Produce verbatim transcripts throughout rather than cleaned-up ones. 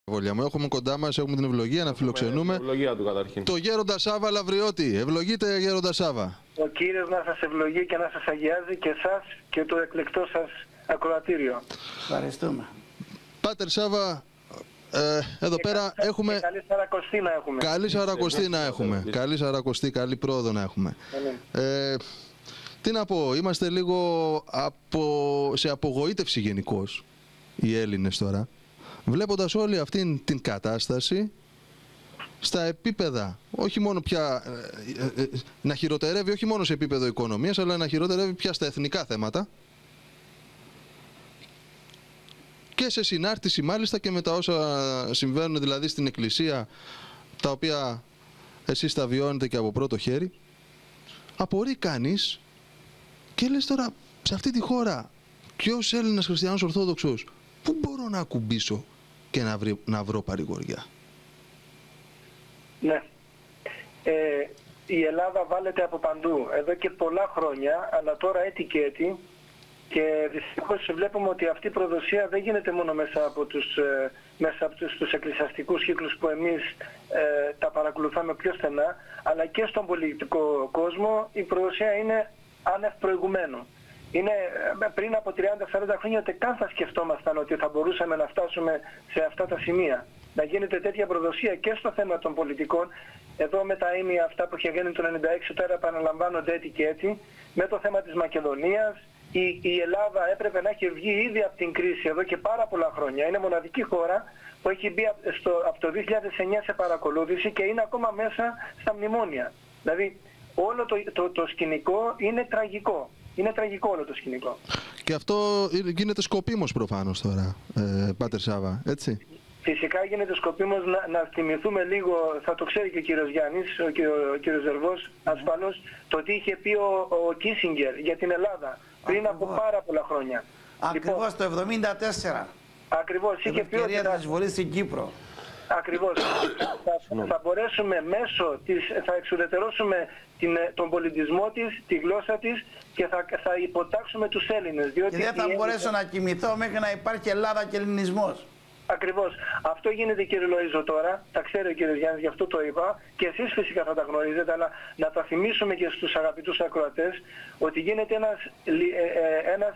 Μου. Έχουμε κοντά μας, έχουμε την ευλογία να φιλοξενούμε ευλογία του, καταρχήν. το Γέροντα Σάβα Λαβριώτη. Ευλογείτε, Γέροντα Σάβα. Ο Κύριος να σας ευλογεί και να σας αγιάζει και εσάς και το εκλεκτό σας ακροατήριο. Ευχαριστούμε. Πάτερ Σάβα, ε, εδώ και πέρα κα, έχουμε... Και καλή Σαρακοστή να έχουμε. Καλή Σαρακοστή να έχουμε. Καλή Σαρακοστή, καλή πρόοδο να έχουμε. Ε, τι να πω, είμαστε λίγο απο... σε απογοήτευση γενικώς οι Έλληνες τώρα, βλέποντας όλη αυτή την κατάσταση στα επίπεδα, όχι μόνο πια ε, ε, να χειροτερεύει όχι μόνο σε επίπεδο οικονομίας, αλλά να χειροτερεύει πια στα εθνικά θέματα και σε συνάρτηση μάλιστα και με τα όσα συμβαίνουν δηλαδή στην Εκκλησία, τα οποία εσείς τα βιώνετε και από πρώτο χέρι. Απορεί κανείς και λες τώρα, σε αυτή τη χώρα και ως Έλληνας χριστιανός Ορθόδοξος, πού μπορώ να ακουμπήσω και να, βρει, να βρω παρηγοριά? Ναι. Ε, η Ελλάδα βάλεται από παντού εδώ και πολλά χρόνια, αλλά τώρα έτη και έτη, και δυστυχώς βλέπουμε ότι αυτή η προδοσία δεν γίνεται μόνο μέσα από τους, ε, μέσα από τους, τους εκκλησιαστικούς κύκλους που εμείς ε, τα παρακολουθάμε πιο στενά, αλλά και στον πολιτικό κόσμο η προδοσία είναι άνευ προηγουμένου. Είναι πριν από τριάντα σαράντα χρόνια ούτε καν θα σκεφτόμασταν ότι θα μπορούσαμε να φτάσουμε σε αυτά τα σημεία. Να γίνεται τέτοια προδοσία και στο θέμα των πολιτικών. Εδώ με τα ήμια αυτά που είχε γίνει το ενενήντα έξι τώρα επαναλαμβάνονται έτη και έτη. Με το θέμα της Μακεδονίας. Η, η Ελλάδα έπρεπε να έχει βγει ήδη από την κρίση εδώ και πάρα πολλά χρόνια. Είναι μοναδική χώρα που έχει μπει στο, από το δύο χιλιάδες εννιά σε παρακολούθηση και είναι ακόμα μέσα στα μνημόνια. Δηλαδή όλο το, το, το σκηνικό είναι τραγικό. Είναι τραγικό όλο το σκηνικό. Και αυτό γίνεται σκοπίμως προφανώς τώρα, ε, Πάτερ Σάβα, έτσι? Φυσικά γίνεται σκοπίμως να, να θυμηθούμε λίγο, θα το ξέρει και ο κύριος Γιάννης, ο, κύριο, ο κύριος Ζερβός, ασφαλώς, το τι είχε πει ο, ο Κίσιγκερ για την Ελλάδα πριν Ακριβώς. από πάρα πολλά χρόνια. Ακριβώς λοιπόν, το εβδομήντα τέσσερα. Ακριβώς. Είχε πει ότι θα εισβολή στην Κύπρο. Ακριβώς. θα, θα μπορέσουμε μέσω της, θα εξουδετερώσουμε την, τον πολιτισμό της, τη γλώσσα της και θα, θα υποτάξουμε τους Έλληνες. Διότι και δεν θα μπορέσω Έλληνες... να κοιμηθώ μέχρι να υπάρχει Ελλάδα και ελληνισμός. Ακριβώς. Αυτό γίνεται, κύριε Λοΐζο, τώρα. Τα ξέρει ο κύριος Γιάννης, γι' αυτό το είπα. Και εσείς φυσικά θα τα γνωρίζετε, αλλά να τα θυμίσουμε και στους αγαπητούς ακροατές ότι γίνεται ένας, ένας,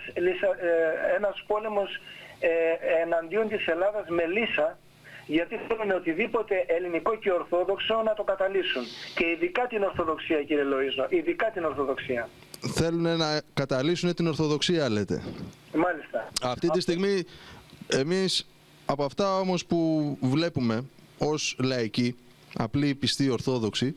ένας πόλεμος εναντίον της Ελλάδας με λύσα, γιατί θέλουν οτιδήποτε ελληνικό και ορθόδοξο να το καταλύσουν. Και ειδικά την Ορθοδοξία, κύριε Λοΐζο. Ειδικά την Ορθοδοξία. Θέλουν να καταλύσουν την Ορθοδοξία, λέτε. Μάλιστα. Αυτή τη στιγμή εμείς από αυτά όμως που βλέπουμε ως λαϊκοί, απλοί πιστοί Ορθόδοξοι,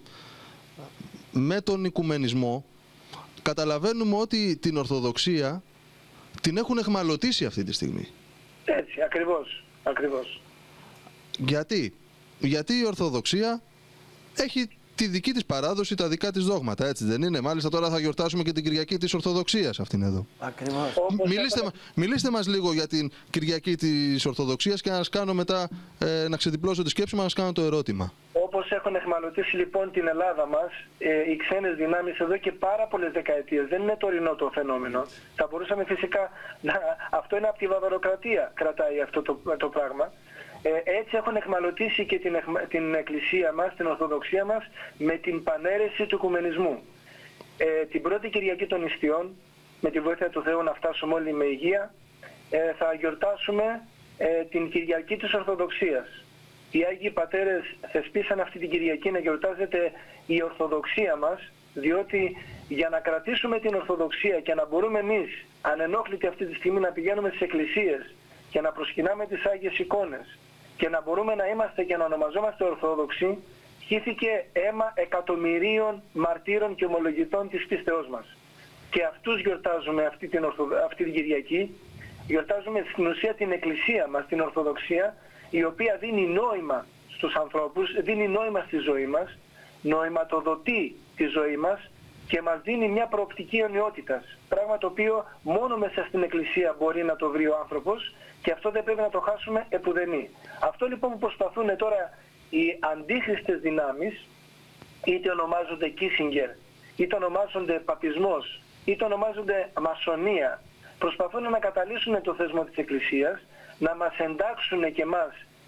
με τον οικουμενισμό καταλαβαίνουμε ότι την Ορθοδοξία την έχουν εχμαλωτήσει αυτή τη στιγμή. Έτσι, ακριβώς. Ακριβώς. Γιατί? Γιατί η Ορθοδοξία έχει τη δική της παράδοση, τα δικά της δόγματα, έτσι δεν είναι? Μάλιστα τώρα θα γιορτάσουμε και την Κυριακή της Ορθοδοξίας αυτήν εδώ. Ακριβώς. Μιλήστε, έχουμε... μιλήστε μας λίγο για την Κυριακή της Ορθοδοξίας και να σας κάνω μετά, ε, να ξεδιπλώσω τη σκέψη μας, να σας κάνω το ερώτημα. Όπως έχουν εχμαλωτήσει λοιπόν την Ελλάδα μας, ε, οι ξένες δυνάμεις εδώ και πάρα πολλές δεκαετίες, δεν είναι τωρινό το φαινόμενο. Θα μπορούσαμε φυσικά να... Αυτό είναι από τη βαβαροκρατία κρατάει αυτό το, το πράγμα. Ε, έτσι έχουν εχμαλωτήσει και την, την Εκκλησία μας, την Ορθοδοξία μας, με την παναίρεση του οικουμενισμού. Ε, την πρώτη Κυριακή των Ιστιών, με τη βοήθεια του Θεού να φτάσουμε όλοι με υγεία, ε, θα γιορτάσουμε ε, την Κυριακή της Ορθοδοξίας. Οι Άγιοι Πατέρες θεσπίσαν αυτή την Κυριακή να γιορτάζεται η Ορθοδοξία μας, διότι για να κρατήσουμε την Ορθοδοξία και να μπορούμε εμείς ανενόχλητοι αυτή τη στιγμή να πηγαίνουμε στις εκκλησίες και να προσκυνάμε τις Άγιες εικόνες και να μπορούμε να είμαστε και να ονομαζόμαστε Ορθόδοξοι, χύθηκε αίμα εκατομμυρίων μαρτύρων και ομολογητών της πίστεώς μας. Και αυτούς γιορτάζουμε αυτή την, Ορθο... αυτή την Κυριακή, γιορτάζουμε στην ουσία την Εκκλησία μας, την Ορθοδοξία, η οποία δίνει νόημα στους ανθρώπους, δίνει νόημα στη ζωή μας, νοηματοδοτεί τη ζωή μας και μας δίνει μια προοπτική αιωνιότητας. Πράγμα το οποίο μόνο μέσα στην Εκκλησία μπορεί να το βρει ο άνθρωπος και αυτό δεν πρέπει να το χάσουμε επουδενή. Αυτό λοιπόν που προσπαθούν τώρα οι αντίχριστες δυνάμεις, είτε ονομάζονται Κίσιγκερ, είτε ονομάζονται παπισμός, είτε ονομάζονται μασονία, προσπαθούν να καταλύσουν το θεσμό της Εκκλησίας, να μας εντάξουν και εμάς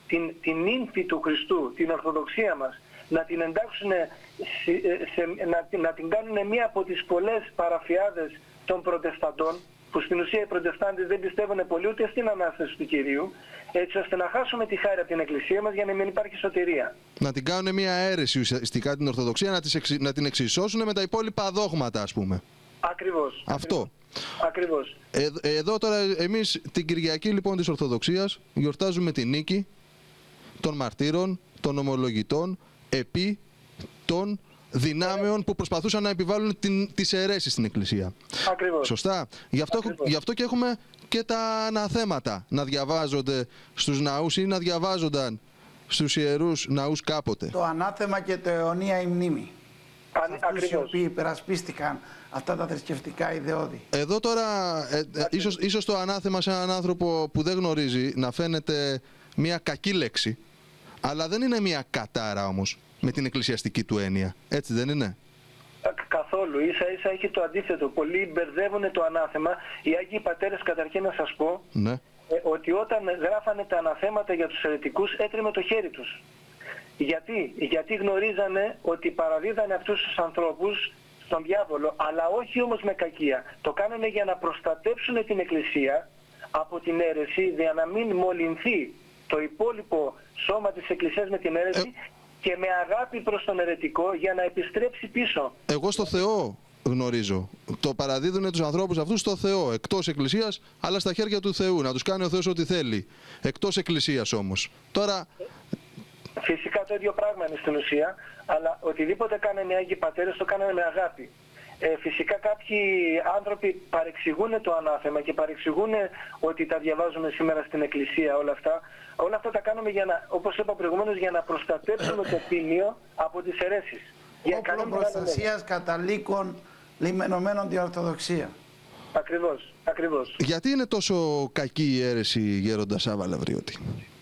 την, την ύμφη του Χριστού, την Ορθοδοξία μας, να την εντάξουν, σε, σε, να, να την κάνουν μία από τις πολλές παραφιάδες των προτεσταντών, που στην ουσία οι προτεστάντες δεν πιστεύουν πολύ ούτε στην Ανάσταση του Κυρίου, έτσι ώστε να χάσουμε τη χάρη από την Εκκλησία μας για να μην υπάρχει σωτηρία. Να την κάνουν μια αίρεση ουσιαστικά την Ορθοδοξία, να, τις εξ, να την εξισώσουν με τα υπόλοιπα δόγματα, ας πούμε. Ακριβώς. Αυτό. Ακριβώς. Ε, εδώ τώρα εμείς την Κυριακή λοιπόν της Ορθοδοξίας γιορτάζουμε τη νίκη των μαρτύρων, των ομολογητών, επί των δυνάμεων που προσπαθούσαν να επιβάλλουν την, τις αιρέσεις στην Εκκλησία. Ακριβώς. Σωστά. Γι' αυτό, Ακριβώς. γι' αυτό και έχουμε και τα αναθέματα να διαβάζονται στους ναούς ή να διαβάζονταν στους ιερούς ναούς κάποτε. Το ανάθεμα και το αιωνία η μνήμη. Αν, Αυτούς οι οποίοι υπερασπίστηκαν αυτά τα θρησκευτικά ιδεώδη. Εδώ τώρα, ε, ε, ίσως, ίσως το ανάθεμα σε έναν άνθρωπο που δεν γνωρίζει να φαίνεται μια κακή λέξη, αλλά δεν είναι μια κατάρα όμως με την εκκλησιαστική του έννοια. Έτσι δεν είναι? Καθόλου. Ίσα ίσα έχει το αντίθετο. Πολλοί μπερδεύουν το ανάθεμα. Οι Άγιοι Πατέρες, καταρχήν να σας πω, Ναι. ε, ότι όταν γράφανε τα αναθέματα για τους αιρετικούς έτρεμε το χέρι τους. Γιατί? Γιατί γνωρίζανε ότι παραδίδανε αυτούς τους ανθρώπους στον διάβολο, αλλά όχι όμως με κακία. Το κάνανε για να προστατέψουν την Εκκλησία από την αίρεση, για να μην μολυνθεί το υπόλοιπο σώμα της Εκκλησίας με την αίρεση, ε... και με αγάπη προς τον αιρετικό για να επιστρέψει πίσω. Εγώ στο Θεό γνωρίζω. Το παραδίδουν τους ανθρώπους αυτούς στο Θεό, εκτός Εκκλησίας, αλλά στα χέρια του Θεού. Να τους κάνει ο Θεός ό,τι θέλει. Εκτός Εκκλησίας όμως. Τώρα... Φυσικά το ίδιο πράγμα είναι στην ουσία, αλλά οτιδήποτε κάνανε οι Άγιοι Πατέρες το κάνανε με αγάπη. Ε, φυσικά κάποιοι άνθρωποι παρεξηγούν το ανάθεμα και παρεξηγούν ότι τα διαβάζουμε σήμερα στην Εκκλησία όλα αυτά. Όλα αυτά τα κάνουμε, για να, όπως είπα προηγουμένως, για να προστατέψουμε το ποιμίο από τις αιρέσεις. Όπλο προστασίας καταλήκων λιμενωμένων την Ορθοδοξία. Ακριβώς, ακριβώς. Γιατί είναι τόσο κακή η αίρεση, Γέροντα Σάβα Λαβριώτη?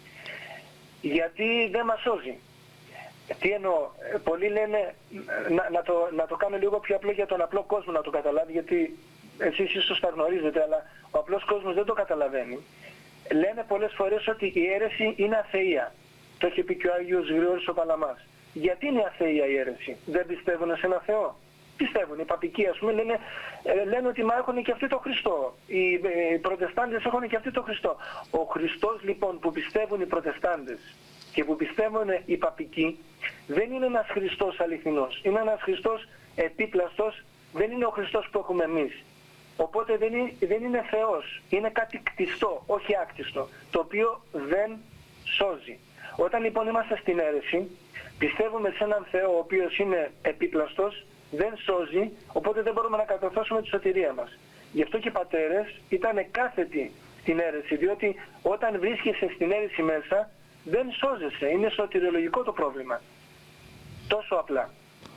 Γιατί δεν μας σώζει. Τι εννοώ? Πολλοί λένε, να, να, το, να το κάνω λίγο πιο απλό για τον απλό κόσμο να το καταλάβει, γιατί εσείς ίσως τα γνωρίζετε, αλλά ο απλός κόσμος δεν το καταλαβαίνει. Λένε πολλές φορές ότι η αίρεση είναι αθεία. Το έχει πει και ο Άγιος Γρηγόρης ο Παλαμάς. Γιατί είναι αθεία η αίρεση? Δεν πιστεύουν σε ένα Θεό? Πιστεύουν. Οι παπικοί, ας πούμε, λένε, λένε ότι μα έχουν και αυτοί το Χριστό. Οι, οι προτεστάντες έχουν και αυτοί το Χριστό. Ο Χριστός λοιπόν που πιστεύουν οι προτεστάντες και που πιστεύουν οι παπικοί δεν είναι ένας Χριστός αληθινός. Είναι ένας Χριστός επίπλαστος, δεν είναι ο Χριστός που έχουμε εμείς. Οπότε δεν είναι, δεν είναι Θεός. Είναι κάτι κτιστό, όχι άκτιστο, το οποίο δεν σώζει. Όταν λοιπόν είμαστε στην αίρεση, πιστεύουμε σε έναν Θεό ο οποίος είναι επίπλαστος, δεν σώζει, οπότε δεν μπορούμε να κατορθώσουμε τη σωτηρία μας. Γι' αυτό και οι πατέρες ήταν κάθετοι στην αίρεση, διότι όταν βρίσκεσαι στην αίρεση μέσα, δεν σώζεσαι. Είναι σωτηριολογικό το πρόβλημα. Τόσο απλά.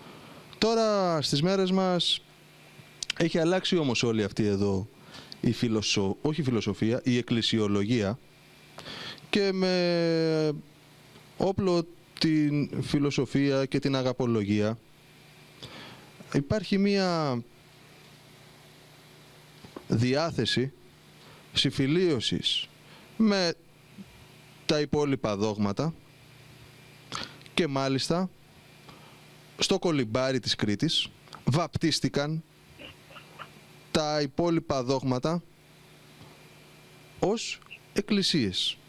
Τώρα στις μέρες μας έχει αλλάξει όμως όλη αυτή εδώ η φιλοσο... όχι η φιλοσοφία, η εκκλησιολογία, και με όπλο την φιλοσοφία και την αγαπολογία υπάρχει μία διάθεση συμφιλίωσης με τα υπόλοιπα δόγματα, και μάλιστα στο κολυμπάρι της Κρήτης βαπτίστηκαν τα υπόλοιπα δόγματα ως εκκλησίες.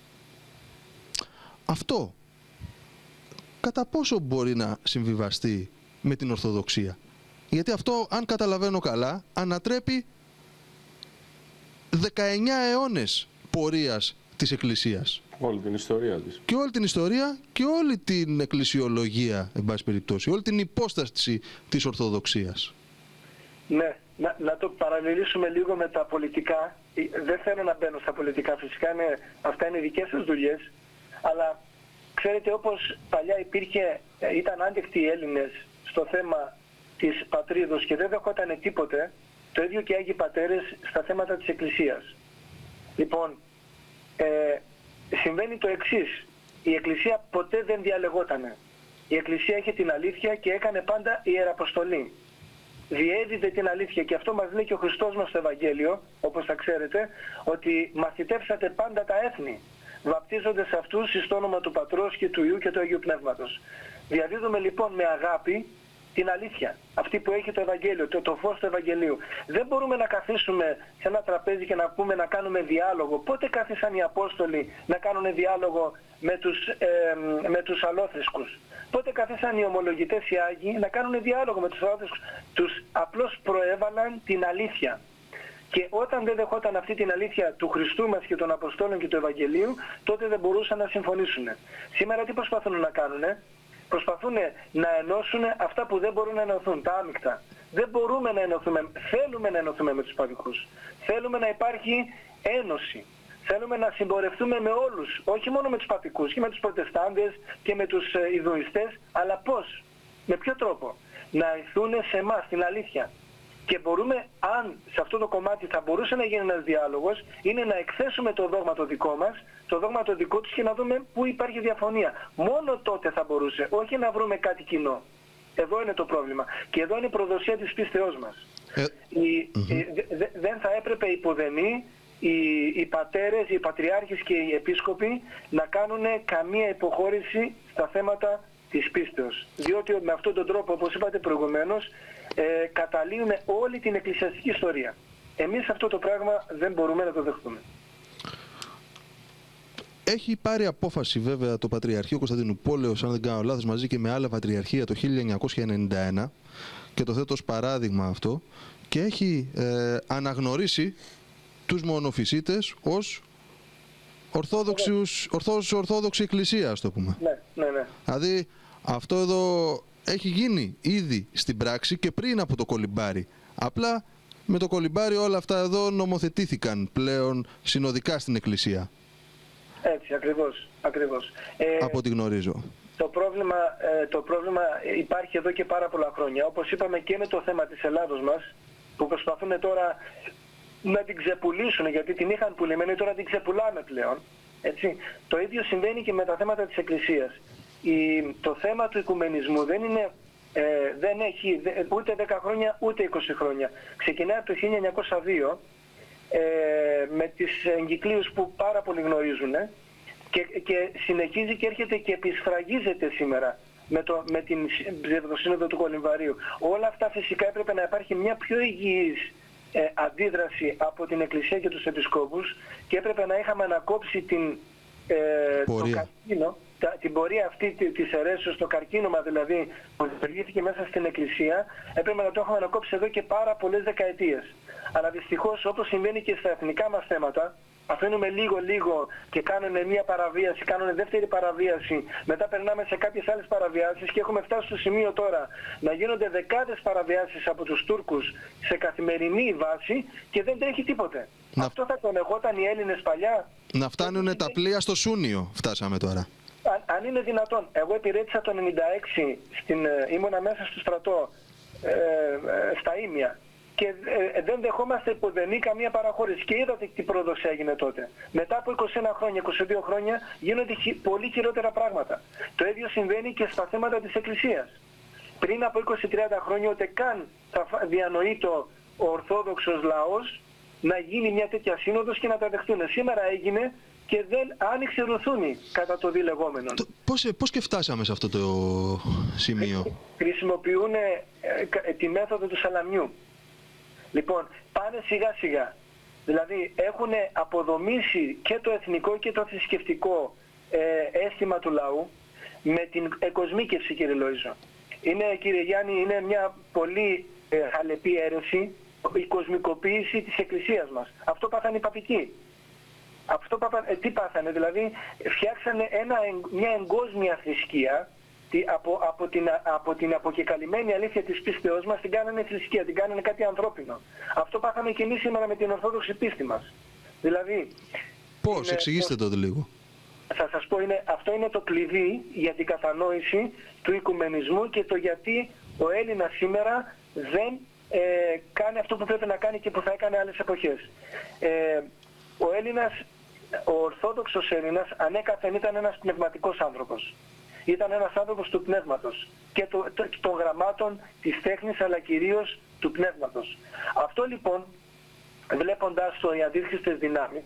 Αυτό κατά πόσο μπορεί να συμβιβαστεί με την Ορθοδοξία? Γιατί αυτό, αν καταλαβαίνω καλά, ανατρέπει δεκαεννιά αιώνες πορείας της Εκκλησίας. Όλη την ιστορία της. Και όλη την ιστορία και όλη την εκκλησιολογία, εν πάση περιπτώσει, όλη την υπόσταση της Ορθοδοξίας. Ναι, να, να το παραλληλήσουμε λίγο με τα πολιτικά. Δεν θέλω να μπαίνω στα πολιτικά, φυσικά είναι, αυτά είναι δικές σας δουλειές, αλλά ξέρετε, όπως παλιά υπήρχε, ήταν άντεκτοι οι Έλληνες στο θέμα της πατρίδος και δεν δεχόταν τίποτε, το ίδιο και οι Άγιοι Πατέρες στα θέματα της Εκκλησίας. Λοιπόν, ε, συμβαίνει το εξής. Η Εκκλησία ποτέ δεν διαλεγότανε. Η Εκκλησία είχε την αλήθεια και έκανε πάντα ιεραποστολή. Διέδιδε την αλήθεια, και αυτό μας λέει και ο Χριστός μας στο Ευαγγέλιο, όπως θα ξέρετε, ότι μαθητεύσατε πάντα τα έθνη. βαπτίζονται σε αυτούς εις το όνομα του Πατρός και του Υιού και του Αγίου Πνεύματος. Διαδίδουμε λοιπόν με αγάπη την αλήθεια, αυτή που έχει το Ευαγγέλιο, το, το φως του Ευαγγελίου. Δεν μπορούμε να καθίσουμε σε ένα τραπέζι και να πούμε να κάνουμε διάλογο. Πότε κάθισαν οι Απόστολοι να κάνουν διάλογο με τους, ε, με τους αλόθρησκους? Πότε καθίσαν οι ομολογητές οι Άγιοι να κάνουν διάλογο με τους αλόθρησκους? Τους απλώς προέβαλαν την αλήθεια. Και όταν δεν δεχόταν αυτή την αλήθεια του Χριστού μας και των Αποστόλων και του Ευαγγελίου, τότε δεν μπορούσαν να συμφωνήσουν. Σήμερα τι προσπαθούν να κάνουν? Προσπαθούν να ενώσουν αυτά που δεν μπορούν να ενωθούν, τα άμυκτα. Δεν μπορούμε να ενωθούμε, θέλουμε να ενωθούμε με τους παδικούς. Θέλουμε να υπάρχει ένωση. Θέλουμε να συμπορευτούμε με όλους, όχι μόνο με τους παδικούς και με τους προτεστάντες και με τους ε, Ιδουιστές, αλλά πώς, με ποιο τρόπο? Να έρθουν σε εμάς την αλήθεια. Και μπορούμε, αν σε αυτό το κομμάτι θα μπορούσε να γίνει ένας διάλογος, είναι να εκθέσουμε το δόγμα το δικό μας, το δόγμα το δικό τους και να δούμε πού υπάρχει διαφωνία. Μόνο τότε θα μπορούσε, όχι να βρούμε κάτι κοινό. Εδώ είναι το πρόβλημα. Και εδώ είναι η προδοσία της πίστεώς μας. Ε, η, mm-hmm. η, δε, δεν θα έπρεπε υποδενή οι, οι πατέρες, οι πατριάρχες και οι επίσκοποι να κάνουν καμία υποχώρηση στα θέματα της πίστεως. Διότι με αυτόν τον τρόπο, όπως είπατε προηγουμένως, ε, καταλύουμε όλη την εκκλησιαστική ιστορία. Εμείς αυτό το πράγμα δεν μπορούμε να το δεχτούμε. Έχει πάρει απόφαση βέβαια το Πατριαρχείο Κωνσταντινούπολεως, αν δεν κάνω λάθος, μαζί και με άλλα πατριαρχία το χίλια εννιακόσια ενενήντα ένα, και το θέτω ως παράδειγμα αυτό, και έχει ε, αναγνωρίσει τους μονοφυσίτες ως ορθόδοξους, ορθώς, ορθόδοξη εκκλησία, ας το πούμε. Ναι, ναι, ναι. Δηλαδή αυτό εδώ έχει γίνει ήδη στην πράξη και πριν από το κολυμπάρι. Απλά με το κολυμπάρι όλα αυτά εδώ νομοθετήθηκαν πλέον συνοδικά στην εκκλησία. Έτσι, ακριβώς, ακριβώς. Ε, από ό,τι γνωρίζω. Το πρόβλημα, ε, το πρόβλημα υπάρχει εδώ και πάρα πολλά χρόνια. Όπως είπαμε και με το θέμα της Ελλάδος μας, που προσπαθούν τώρα να την ξεπουλήσουν, γιατί την είχαν πουλημένη, τώρα την ξεπουλάμε πλέον. Έτσι. Το ίδιο συμβαίνει και με τα θέματα της Εκκλησίας. Η, το θέμα του οικουμενισμού δεν, είναι, ε, δεν έχει δε, ούτε δέκα χρόνια ούτε είκοσι χρόνια. Ξεκινάει από το χίλια εννιακόσια δύο ε, με τις εγκυκλίους που πάρα πολλοί γνωρίζουν, ε, και, και συνεχίζει και έρχεται και επισφραγίζεται σήμερα με, το, με την Ψευδοσύνοδο του Κολυμβαρίου. Όλα αυτά φυσικά έπρεπε να υπάρχει μια πιο υγιής ε, αντίδραση από την Εκκλησία και τους Επισκόπους, και έπρεπε να είχαμε ανακόψει την, ε, το καρκίνο, τα, την πορεία αυτή της αιρέσεως, το καρκίνωμα δηλαδή που δημιουργήθηκε μέσα στην Εκκλησία, έπρεπε να το είχαμε ανακόψει εδώ και πάρα πολλές δεκαετίες. Αλλά δυστυχώς, όπως συμβαίνει και στα εθνικά μας θέματα, αφήνουμε λίγο-λίγο και κάνουν μια παραβίαση, κάνουν δεύτερη παραβίαση, μετά περνάμε σε κάποιες άλλες παραβιάσεις και έχουμε φτάσει στο σημείο τώρα να γίνονται δεκάδες παραβιάσεις από τους Τούρκους σε καθημερινή βάση και δεν τρέχει τίποτε. Να... Αυτό θα τον εγόταν οι Έλληνες παλιά. Να φτάνουν είναι... τα πλοία στο Σούνιο, φτάσαμε τώρα. Αν, αν είναι δυνατόν. Εγώ υπηρέτησα το ενενήντα έξι, στην, ήμουνα μέσα στο στρατό, ε, ε, στα Ήμια. Και ε, δεν δεχόμαστε υποδενή καμία παραχώρηση. Και είδατε τι πρόοδος έγινε τότε. Μετά από είκοσι ένα χρόνια, είκοσι δύο χρόνια γίνονται χει, πολύ χειρότερα πράγματα. Το ίδιο συμβαίνει και στα θέματα της Εκκλησίας. Πριν από είκοσι με τριάντα χρόνια ούτε καν θα διανοεί το ο Ορθόδοξος λαός να γίνει μια τέτοια σύνοδος και να τα δεχτούν. Σήμερα έγινε και δεν άνοιξε ρουθούνη κατά το διλεγόμενο. Πώς, πώς και φτάσαμε σε αυτό το σημείο? Χρησιμοποιούν ε, ε, τη μέθοδο του σαλαμιού. Λοιπόν, πάνε σιγά σιγά. Δηλαδή έχουν αποδομήσει και το εθνικό και το θρησκευτικό ε, αίσθημα του λαού με την εκοσμίκευση, κύριε Λοΐζο. Είναι, κύριε Γιάννη, είναι μια πολύ ε, χαλεπή αίρεση, η κοσμικοποίηση της Εκκλησίας μας. Αυτό πάθανε οι παπικοί. Αυτό πάθανε, ε, τι πάθανε, δηλαδή φτιάξανε ένα, μια εγκόσμια θρησκεία. Από, από, την, από την αποκεκαλυμμένη αλήθεια της πίστεώς μας την κάνανε θρησκεία, την κάνανε κάτι ανθρώπινο. Αυτό πάθαμε και εμείς σήμερα με την ορθόδοξη πίστη μας. Δηλαδή... Πώς, είναι, εξηγήστε το λίγο. Θα σας πω, είναι, αυτό είναι το κλειδί για την κατανόηση του οικουμενισμού και το γιατί ο Έλληνας σήμερα δεν ε, κάνει αυτό που πρέπει να κάνει και που θα έκανε άλλες εποχές. Ε, ο Έλληνας, ο Ορθόδοξος Έλληνας ανέκαθεν ήταν ένας πνευματικός άνθρωπος. Ήταν ένας άνθρωπος του πνεύματος και το, το, των γραμμάτων, της τέχνης, αλλά κυρίως του πνεύματος. Αυτό λοιπόν, βλέποντας το οι αντίθετες δυνάμεις,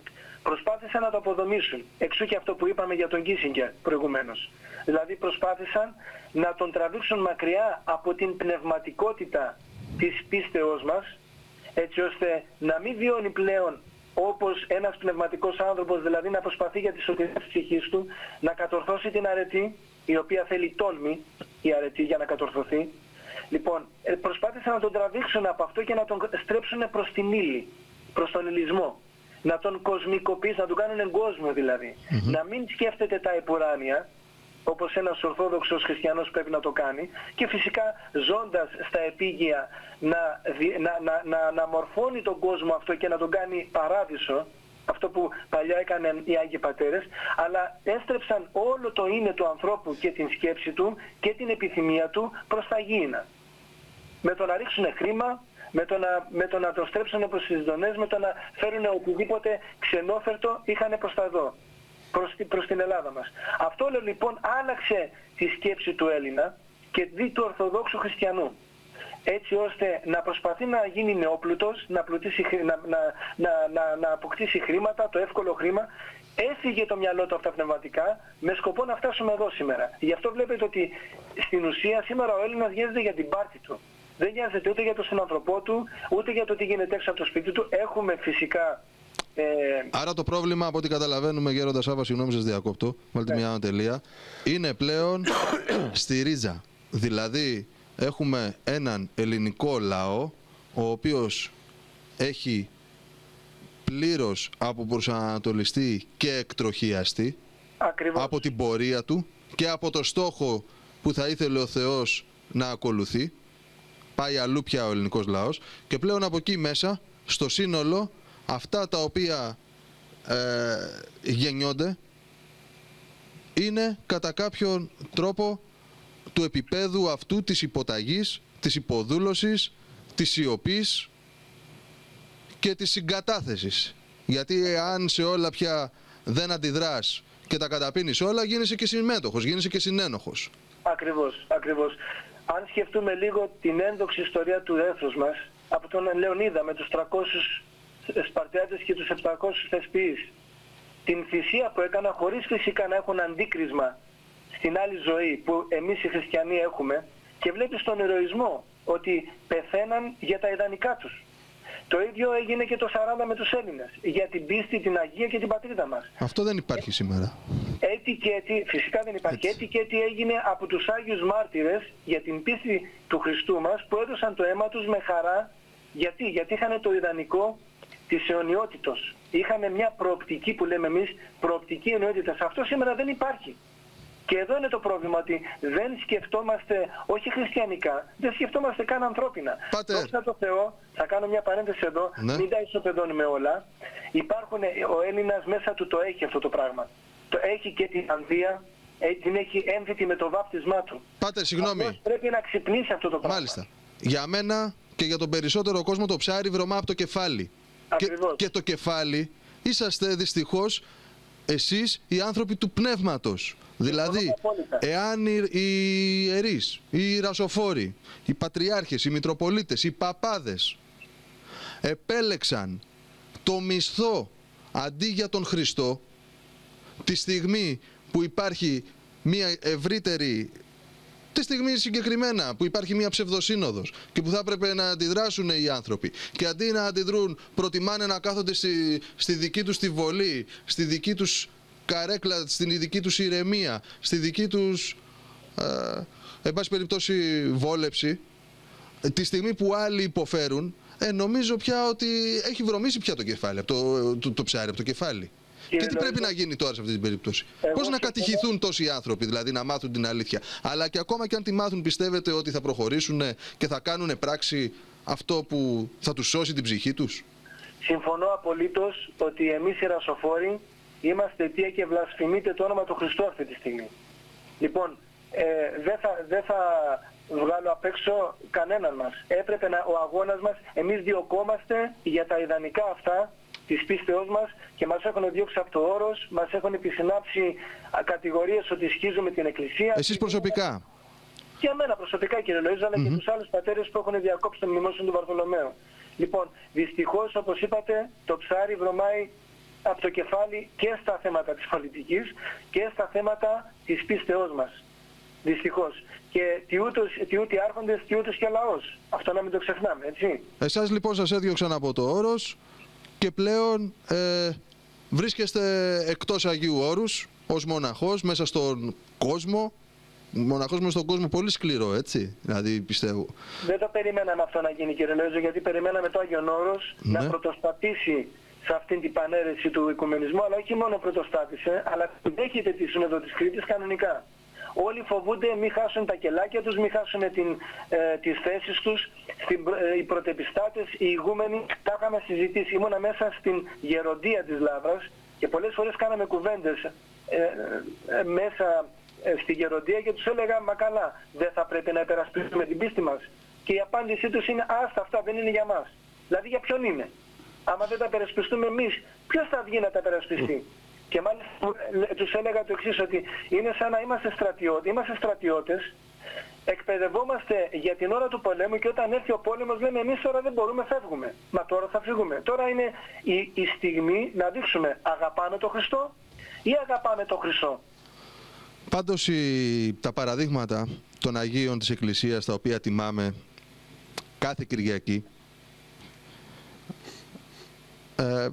προσπάθησαν να το αποδομήσουν. Εξού και αυτό που είπαμε για τον Κίσινγκερ προηγουμένως. Δηλαδή προσπάθησαν να τον τραβήξουν μακριά από την πνευματικότητα της πίστεώς μας, έτσι ώστε να μην βιώνει πλέον όπως ένας πνευματικός άνθρωπος, δηλαδή να προσπαθεί για τη σωτηρία της ψυχής του να κατορθώσει την αρετή, η οποία θέλει τόλμη η αρετή για να κατορθωθεί. Λοιπόν, προσπάθησαν να τον τραβήξουν από αυτό και να τον στρέψουν προς την ύλη, προς τον υλισμό. Να τον κοσμικοποιήσουν, να τον κάνουν εγκόσμιο δηλαδή. Mm-hmm. Να μην σκέφτεται τα επουράνια, όπως ένας ορθόδοξος χριστιανός πρέπει να το κάνει, και φυσικά ζώντας στα επίγεια να, να, να, να, να μορφώνει τον κόσμο αυτό και να τον κάνει παράδεισο, αυτό που παλιά έκαναν οι Άγιοι Πατέρες, αλλά έστρεψαν όλο το είναι του ανθρώπου και την σκέψη του και την επιθυμία του προς τα γήινα. Με το να ρίξουν χρήμα, με το να, με το, να το στρέψουν προς τις δονές, με το να φέρουν οτιδήποτε ξενόφερτο είχαν προς τα δω. Προς, προς την Ελλάδα μας. Αυτό λοιπόν άλλαξε τη σκέψη του Έλληνα και δι του Ορθοδόξου Χριστιανού. Έτσι ώστε να προσπαθεί να γίνει νεόπλουτος, να, πλουτίσει, να, να, να, να, να αποκτήσει χρήματα, το εύκολο χρήμα. Έφυγε το μυαλό του από τα πνευματικά με σκοπό να φτάσουμε εδώ σήμερα. Γι' αυτό βλέπετε ότι στην ουσία σήμερα ο Έλληνας νοιάζεται για την πάρτη του. Δεν νοιάζεται ούτε για τον συνανθρωπό του, ούτε για το τι γίνεται έξω από το σπίτι του. Έχουμε φυσικά... Ε... Άρα το πρόβλημα, από ό,τι καταλαβαίνουμε, Γέροντα Σάβα, συγγνώμη σας διακόπτω, βάλτε μια τελεία, είναι πλέον στη ρίζα. Δηλαδή έχουμε έναν ελληνικό λαό ο οποίος έχει πλήρως αποπροσανατολιστεί και εκτροχιαστεί. Ακριβώς. Από την πορεία του και από το στόχο που θα ήθελε ο Θεός να ακολουθεί. Πάει αλλού πια ο ελληνικός λαός και πλέον από εκεί μέσα στο σύνολο αυτά τα οποία ε, γεννιόνται είναι κατά κάποιον τρόπο του επίπεδου αυτού της υποταγής, της υποδούλωσης, της σιωπής και της συγκατάθεσης. Γιατί αν σε όλα πια δεν αντιδράς και τα καταπίνεις όλα, γίνεσαι και συμμέτοχος, γίνεσαι και συνένοχος. Ακριβώς, ακριβώς. Αν σκεφτούμε λίγο την ένδοξη ιστορία του έθνους μας, από τον Λεωνίδα με τους τριακόσιους Σπαρτιάτες και τους επτακόσιους θεσποιείς, την θυσία που έκανα χωρίς φυσικά να έχουν αντίκρισμα στην άλλη ζωή που εμείς οι χριστιανοί έχουμε, και βλέπεις τον ηρωισμό ότι πεθαίναν για τα ιδανικά τους. Το ίδιο έγινε και το σαράντα με τους Έλληνες, για την πίστη, την Αγία και την πατρίδα μας. Αυτό δεν υπάρχει σήμερα. Έτσι και έτσι, φυσικά δεν υπάρχει. Έτσι. έτσι και έτσι έγινε από τους Άγιους Μάρτυρες για την πίστη του Χριστού μας, που έδωσαν το αίμα τους με χαρά. Γιατί, Γιατί είχαν το ιδανικό της αιωνιότητος. Είχαμε μια προοπτική που λέμε εμείς, προοπτική αιωνιότητας. Αυτό σήμερα δεν υπάρχει. Και εδώ είναι το πρόβλημα, ότι δεν σκεφτόμαστε, όχι χριστιανικά, δεν σκεφτόμαστε καν ανθρώπινα. Δόξα τω Θεώ, θα κάνω μια παρένθεση εδώ, ναι. Μην τα ισοπεδώνουμε όλα. Υπάρχουν, ο Έλληνας μέσα του το έχει αυτό το πράγμα. Το έχει και την ανδεία, την έχει έμφυτη με το βάπτισμά του. Πάτερ, συγγνώμη. Αυτός πρέπει να ξυπνήσει αυτό το πράγμα. Μάλιστα. Για μένα και για τον περισσότερο κόσμο το ψάρι βρωμά από το κεφάλι. Και, και το κεφάλι είσαστε δυστυχώς εσείς οι άνθρωποι του πνεύματος. Δηλαδή, εάν οι, οι ιερείς, οι ιερασοφόροι, οι πατριάρχες, οι μητροπολίτες, οι παπάδες επέλεξαν το μισθό αντί για τον Χριστό, τη στιγμή που υπάρχει μια ευρύτερη, τη στιγμή συγκεκριμένα που υπάρχει μια ψευδοσύνοδος και που θα έπρεπε να αντιδράσουν οι άνθρωποι, και αντί να αντιδρούν προτιμάνε να κάθονται στη, στη δική τους τη βολή, στη δική τους καρέκλα, στην δική τους ηρεμία, στη δική τους ε, εν πάση περιπτώσει βόλεψη, τη στιγμή που άλλοι υποφέρουν, ε, νομίζω πια ότι έχει βρωμίσει πια το κεφάλι, από το, το, το ψάρι από το κεφάλι. Και, και τι πρέπει να γίνει τώρα σε αυτή την περίπτωση? Πώς να κατηχηθούν τόσοι άνθρωποι, δηλαδή να μάθουν την αλήθεια? Αλλά και ακόμα και αν τη μάθουν, πιστεύετε ότι θα προχωρήσουν και θα κάνουν πράξη αυτό που θα τους σώσει την ψυχή τους? Συμφωνώ απολύτως ότι εμείς οι ρασοφόροι είμαστε αιτία και βλασφημείτε το όνομα του Χριστού αυτή τη στιγμή. Λοιπόν, ε, δεν θα, δε θα βγάλω απ' έξω κανέναν μας. Έπρεπε να, ο αγώνας μας, εμείς διωκόμαστε για τα ιδανικά αυτά της πίστεώς μας και μας έχουν διώξει από το όρος, μας έχουν επισυνάψει κατηγορίες ότι σχίζουμε την Εκκλησία. Εσείς προσωπικά? Και εμένα προσωπικά, κύριε Λοΐζο, αλλά mm-hmm. και τους άλλους πατέρες που έχουν διακόψει το μνημόσυνο του Βαρθολομαίου. Λοιπόν, δυστυχώς, όπως είπατε, το ψάρι βρωμάει από το κεφάλι και στα θέματα της πολιτικής και στα θέματα της πίστεώς μας. Δυστυχώς. Και τι ούτως, τι ούτοι άρχοντες, τι ούτως και λαός. Αυτό να μην το ξεχνάμε, έτσι. Εσάς λοιπόν σας έδιωξαν από το Όρος και πλέον ε, βρίσκεστε εκτός Αγίου Όρους ως μοναχός μέσα στον κόσμο. Μοναχός μέσα στον κόσμο πολύ σκληρό, έτσι, δηλαδή πιστεύω. Δεν το περιμέναμε αυτό να γίνει, κύριε Λόιζο, γιατί περιμέναμε το Άγιον Όρος ναι. να πρωτοστατήσει σε αυτήν την πανέρεση του οικουμενισμού, αλλά όχι μόνο πρωτοστάτησε, αλλά δέχεται τη Σύνοδο της Κρήτης κανονικά. Όλοι φοβούνται μη χάσουν τα κελάκια τους, μη χάσουν την, ε, τις θέσεις τους. Στην, ε, οι πρωτεπιστάτες, οι ηγούμενοι, τα είχαμε συζητήσει. Ήμουνα μέσα στην γεροντία της Λάβρας και πολλές φορές κάναμε κουβέντες ε, ε, μέσα ε, στη γεροντία και τους έλεγα, μα καλά, δεν θα πρέπει να υπερασπίσουμε την πίστη μας. Και η απάντησή τους είναι, άστα, αυτά δεν είναι για μας. Δηλαδή για ποιον είναι. Άμα δεν τα υπερασπιστούμε εμείς, ποιος θα βγει να τα υπερασπιστεί. Και μάλιστα τους έλεγα το εξής, ότι είναι σαν να είμαστε στρατιώτες, είμαστε στρατιώτες, εκπαιδευόμαστε για την ώρα του πολέμου και όταν έρθει ο πόλεμος λέμε εμείς τώρα δεν μπορούμε, φεύγουμε. Μα τώρα θα φύγουμε. Τώρα είναι η, η στιγμή να δείξουμε αγαπάμε τον Χριστό ή αγαπάμε τον Χρυσό. Πάντως η, τα παραδείγματα των Αγίων της Εκκλησίας τα οποία τιμάμε κάθε Κυριακή Ε,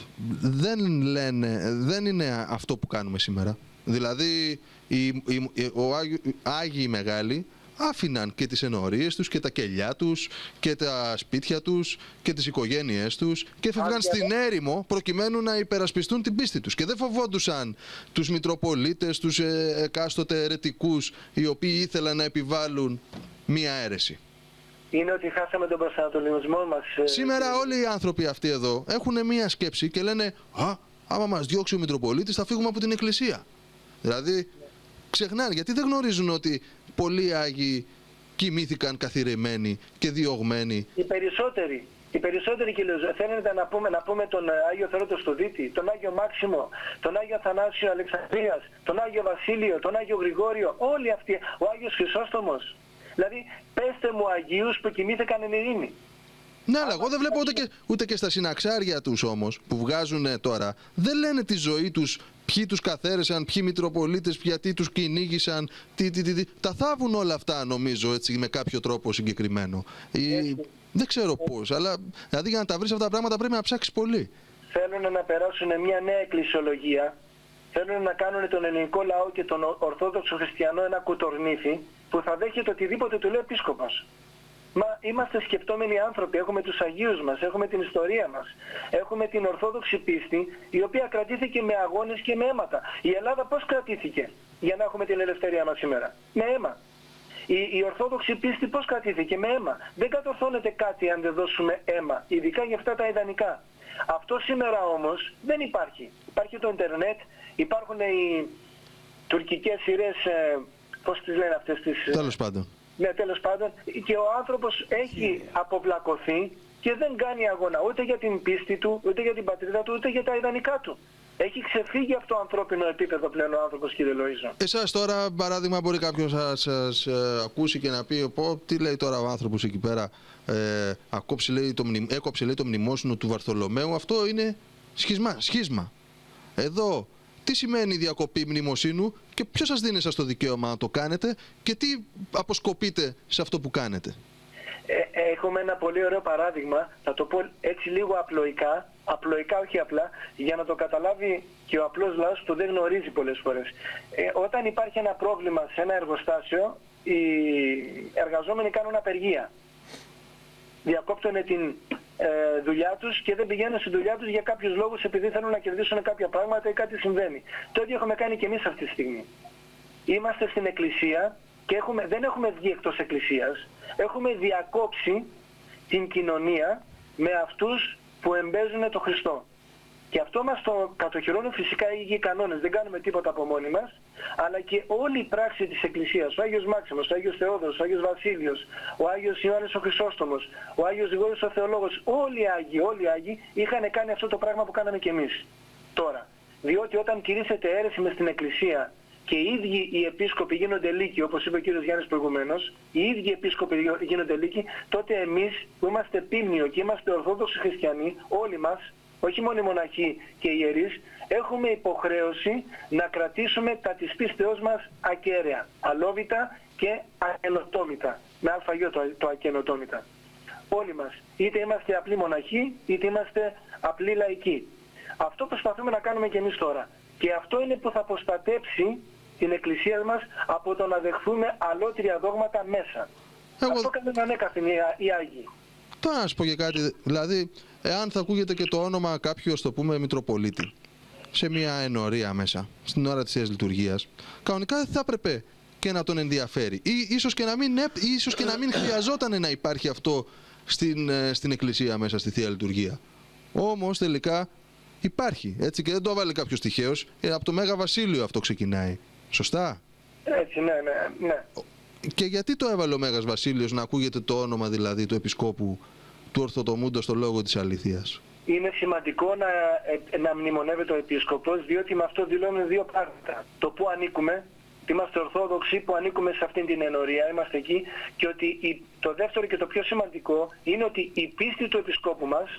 δεν λένε, δεν είναι αυτό που κάνουμε σήμερα. Δηλαδή οι, οι, ο Άγιο, οι Άγιοι Μεγάλοι άφηναν και τις ενορίες τους και τα κελιά τους και τα σπίτια τους και τις οικογένειές τους και φεύγαν στην έρημο προκειμένου να υπερασπιστούν την πίστη τους και δεν φοβόντουσαν τους Μητροπολίτες, τους ε, εκάστοτε αιρετικούς οι οποίοι ήθελαν να επιβάλλουν μία αίρεση. Είναι ότι χάσαμε τον προσανατολισμό μας. Σήμερα όλοι οι άνθρωποι αυτοί εδώ έχουν μία σκέψη και λένε «Α, άμα μας διώξει ο Μητροπολίτης θα φύγουμε από την Εκκλησία». Δηλαδή ξεχνάνε, γιατί δεν γνωρίζουν ότι πολλοί Άγιοι κοιμήθηκαν καθιερωμένοι και διωγμένοι. Οι περισσότεροι, οι περισσότεροι κύριε Λόιζο, θέλετε να πούμε, να πούμε τον Άγιο Θεότο στο Δίτη, τον Άγιο Μάξιμο, τον Άγιο Αθανάσιο Αλεξανδρίας, τον Άγιο Βασίλειο, τον Άγιο Γρηγόριο, όλοι αυτοί, ο Άγιος Χρυσόστομος. Δηλαδή, πέστε μου Αγίους που κοιμήθηκαν εν ειρήνη. Ναι, αλλά εγώ δεν βλέπω ούτε και, ούτε και στα συναξάρια τους όμως που βγάζουν τώρα. Δεν λένε τη ζωή τους, ποιοι τους καθαίρεσαν, ποιοι Μητροπολίτες, γιατί τους κυνήγησαν. Τι, τι, τι, τι. Τα θάβουν όλα αυτά νομίζω έτσι με κάποιο τρόπο συγκεκριμένο. Ή, δεν ξέρω πώς, αλλά δηλαδή για να τα βρεις αυτά τα πράγματα πρέπει να ψάξεις πολύ. Θέλουν να περάσουν μια νέα εκκλησιολογία. Θέλουν να κάνουν τον ελληνικό λαό και τον Ορθόδοξο Χριστιανό ένα κουτορνίθι που θα δέχεται οτιδήποτε του λέει ο Επίσκοπος. Μα είμαστε σκεπτόμενοι άνθρωποι, έχουμε τους Αγίους μας, έχουμε την ιστορία μας, έχουμε την Ορθόδοξη πίστη, η οποία κρατήθηκε με αγώνες και με αίματα. Η Ελλάδα πώς κρατήθηκε για να έχουμε την ελευθερία μας σήμερα? Με αίμα. Η, η Ορθόδοξη πίστη πώς κρατήθηκε? Με αίμα. Δεν κατορθώνεται κάτι αν δεν δώσουμε αίμα, ειδικά για αυτά τα ιδανικά. Αυτό σήμερα όμως δεν υπάρχει. Υπάρχει το ίντερνετ, υπάρχουν οι τουρκικές σειρές, ε, πώς τις λένε αυτές τις... Τέλος πάντων. Ναι, τέλος πάντων, και ο άνθρωπος έχει αποβλακωθεί και δεν κάνει αγώνα ούτε για την πίστη του, ούτε για την πατρίδα του, ούτε για τα ιδανικά του. Έχει ξεφύγει από το ανθρώπινο επίπεδο πλέον ο άνθρωπος, κύριε Λοΐζο. Εσάς τώρα, παράδειγμα, μπορεί κάποιος να σας ε, ακούσει και να πει πω, τι λέει τώρα ο άνθρωπος εκεί πέρα, ε, ακόψε, λέει, το μνη... έκοψε λέει, το μνημόσυνο του Βαρθολομαίου, αυτό είναι σχισμα, σχίσμα. Εδώ, τι σημαίνει διακοπή μνημοσύνου και ποιος σας δίνει σας το δικαίωμα να το κάνετε και τι αποσκοπείτε σε αυτό που κάνετε? Ε, έχουμε ένα πολύ ωραίο παράδειγμα, θα το πω έτσι λίγο απλοϊκά, απλοϊκά όχι απλά, για να το καταλάβει και ο απλός λαός που δεν γνωρίζει πολλές φορές. Ε, όταν υπάρχει ένα πρόβλημα σε ένα εργοστάσιο, οι εργαζόμενοι κάνουν απεργία. Διακόπτουν την ε, δουλειά τους και δεν πηγαίνουν στη δουλειά τους για κάποιους λόγους, επειδή θέλουν να κερδίσουν κάποια πράγματα ή κάτι συμβαίνει. Το ίδιο έχουμε κάνει και εμείς αυτή τη στιγμή. Είμαστε στην Εκκλησία και έχουμε, δεν έχουμε βγει εκτός Εκκλησίας. Έχουμε διακόψει την κοινωνία με αυτούς που εμπέζουν τον Χριστό. Και αυτό μας το κατοχυρώνουν φυσικά οι ίδιοι κανόνες. Δεν κάνουμε τίποτα από μόνοι μας, αλλά και όλη η πράξη της Εκκλησίας. Ο Άγιος Μάξιμος, ο Άγιος Θεόδωρος, ο Άγιος Βασίλειος, ο Άγιος Ιωάννης ο Χρυσόστομος, ο Άγιος Γρηγόριος ο Θεολόγος, όλοι οι Άγιοι, όλοι οι Άγιοι είχαν κάνει αυτό το πράγμα που κάναμε και εμείς. Τώρα, διότι όταν κηρύσσεται αίρεση μες στην Εκκλησία και οι ίδιοι οι επίσκοποι γίνονται λύκοι, όπως είπε ο κύριος Γιάννης προηγουμένως, οι ίδιοι επίσκοποι γίνονται λύκοι, τότε εμείς που είμαστε πίμνιο και είμαστε Ορθόδοξοι Χριστιανοί, όλοι μας, όχι μόνο οι μοναχοί και οι ιερείς, έχουμε υποχρέωση να κρατήσουμε τα της πίστεώς μας ακέραια, αλόβητα και ακενοτόμητα. Με αλφαγιό το, το ακενοτόμητα. Όλοι μας. Είτε είμαστε απλοί μοναχοί, είτε είμαστε απλοί λαϊκοί. Αυτό προσπαθούμε να κάνουμε και εμείς τώρα. Και αυτό είναι που θα προστατέψει την Εκκλησία μας από το να δεχθούμε αλότρια δόγματα μέσα. Εγώ... Αυτό κάνουν ανέκαθεν οι Άγιοι. Τώρα να σου πω και κάτι, δηλαδή, εάν θα ακούγεται και το όνομα κάποιου, ας το πούμε, Μητροπολίτη, σε μια ενορία μέσα, στην ώρα της Θείας Λειτουργίας, κανονικά δεν θα έπρεπε και να τον ενδιαφέρει. Ή ίσως και να μην, ίσως και να μην χρειαζόταν να υπάρχει αυτό στην, στην Εκκλησία μέσα, στη Θεία Λειτουργία. Όμως τελικά υπάρχει, έτσι, και δεν το έβαλε κάποιος τυχαίος, από το Μέγα Βασίλειο αυτό ξεκινάει. Σωστά? Έτσι, ναι, ναι, ναι. Και γιατί το έβαλε ο Μέγας Βασίλειος να ακούγεται το όνομα δηλαδή του Επισκόπου του Ορθοτομούντος στο λόγο της αληθείας? Είναι σημαντικό να, να μνημονεύεται ο Επίσκοπος, διότι με αυτό δηλώνουν δύο πράγματα. Το που ανήκουμε, ότι είμαστε Ορθόδοξοι που ανήκουμε σε αυτήν την ενορία, είμαστε εκεί, και ότι η, το δεύτερο και το πιο σημαντικό είναι ότι η πίστη του Επισκόπου μας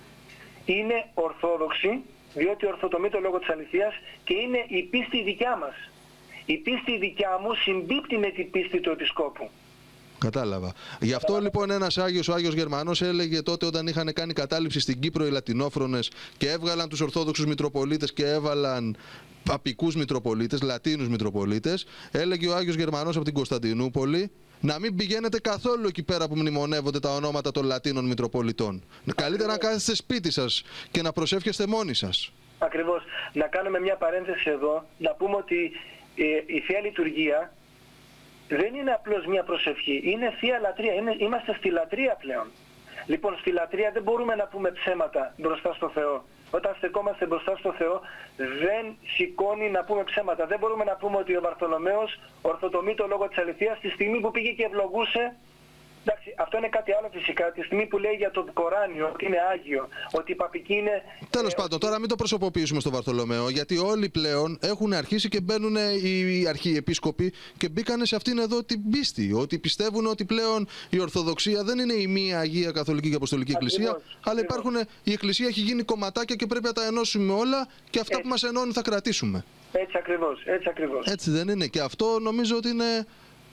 είναι Ορθόδοξη, διότι ορθοτομεί το λόγο της αληθείας, και είναι η πίστη δικιά μας. Η πίστη δικιά μου συμπίπτει με την πίστη του Επισκόπου. Κατάλαβα. Γι' αυτό λοιπόν ένας Άγιος, ο Άγιος Γερμανός, έλεγε τότε όταν είχαν κάνει κατάληψη στην Κύπρο οι Λατινόφρονες και έβγαλαν τους Ορθόδοξους Μητροπολίτες και έβαλαν παπικούς Μητροπολίτες, Λατίνους Μητροπολίτες, έλεγε ο Άγιος Γερμανός από την Κωνσταντινούπολη να μην πηγαίνετε καθόλου εκεί πέρα που μνημονεύονται τα ονόματα των Λατίνων Μητροπολιτών. Καλύτερα να κάθεστε σπίτι σας και να προσεύχεστε μόνοι σας. Ακριβώς. Να κάνουμε μια παρένθεση εδώ, να πούμε ότι ε, η Θεία Λειτουργία δεν είναι απλώς μια προσευχή, είναι Θεία Λατρεία, είναι, είμαστε στη λατρεία πλέον. Λοιπόν, στη λατρεία δεν μπορούμε να πούμε ψέματα μπροστά στο Θεό. Όταν στεκόμαστε μπροστά στο Θεό δεν σηκώνει να πούμε ψέματα. Δεν μπορούμε να πούμε ότι ο Βαρθολομαίος ορθοτομεί το λόγο της αληθείας τη στιγμή που πήγε και ευλογούσε. Εντάξει, αυτό είναι κάτι άλλο φυσικά. Τη στιγμή που λέει για το Κοράνιο ότι είναι Άγιο, ότι η παπική είναι... Τέλος ε, πάντων, τώρα μην το προσωποποιήσουμε στον Βαρθολομαίο, γιατί όλοι πλέον έχουν αρχίσει και μπαίνουν οι αρχιεπίσκοποι και μπήκανε σε αυτήν εδώ την πίστη. Ότι πιστεύουν ότι πλέον η Ορθοδοξία δεν είναι η μία Αγία Καθολική και Αποστολική Εκκλησία, ακριβώς, αλλά ακριβώς. υπάρχουν, η Εκκλησία έχει γίνει κομματάκια και πρέπει να τα ενώσουμε όλα και αυτά Έτσι. που μας ενώνουν θα κρατήσουμε. Έτσι ακριβώς, έτσι ακριβώς. Έτσι δεν είναι? Και αυτό νομίζω ότι είναι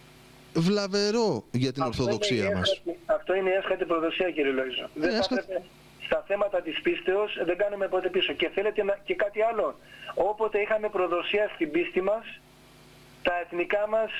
βλαβερό για την Αυτό Ορθοδοξία είναι μας. έσχατη, αυτό είναι η έσχατη προδοσία, κύριε Λόιζο. Δεν θα έσχατη. έπρεπε στα θέματα της πίστεως, δεν κάνουμε ποτέ πίσω. Και θέλετε να, και κάτι άλλο. Όποτε είχαμε προδοσία στην πίστη μας, τα εθνικά μας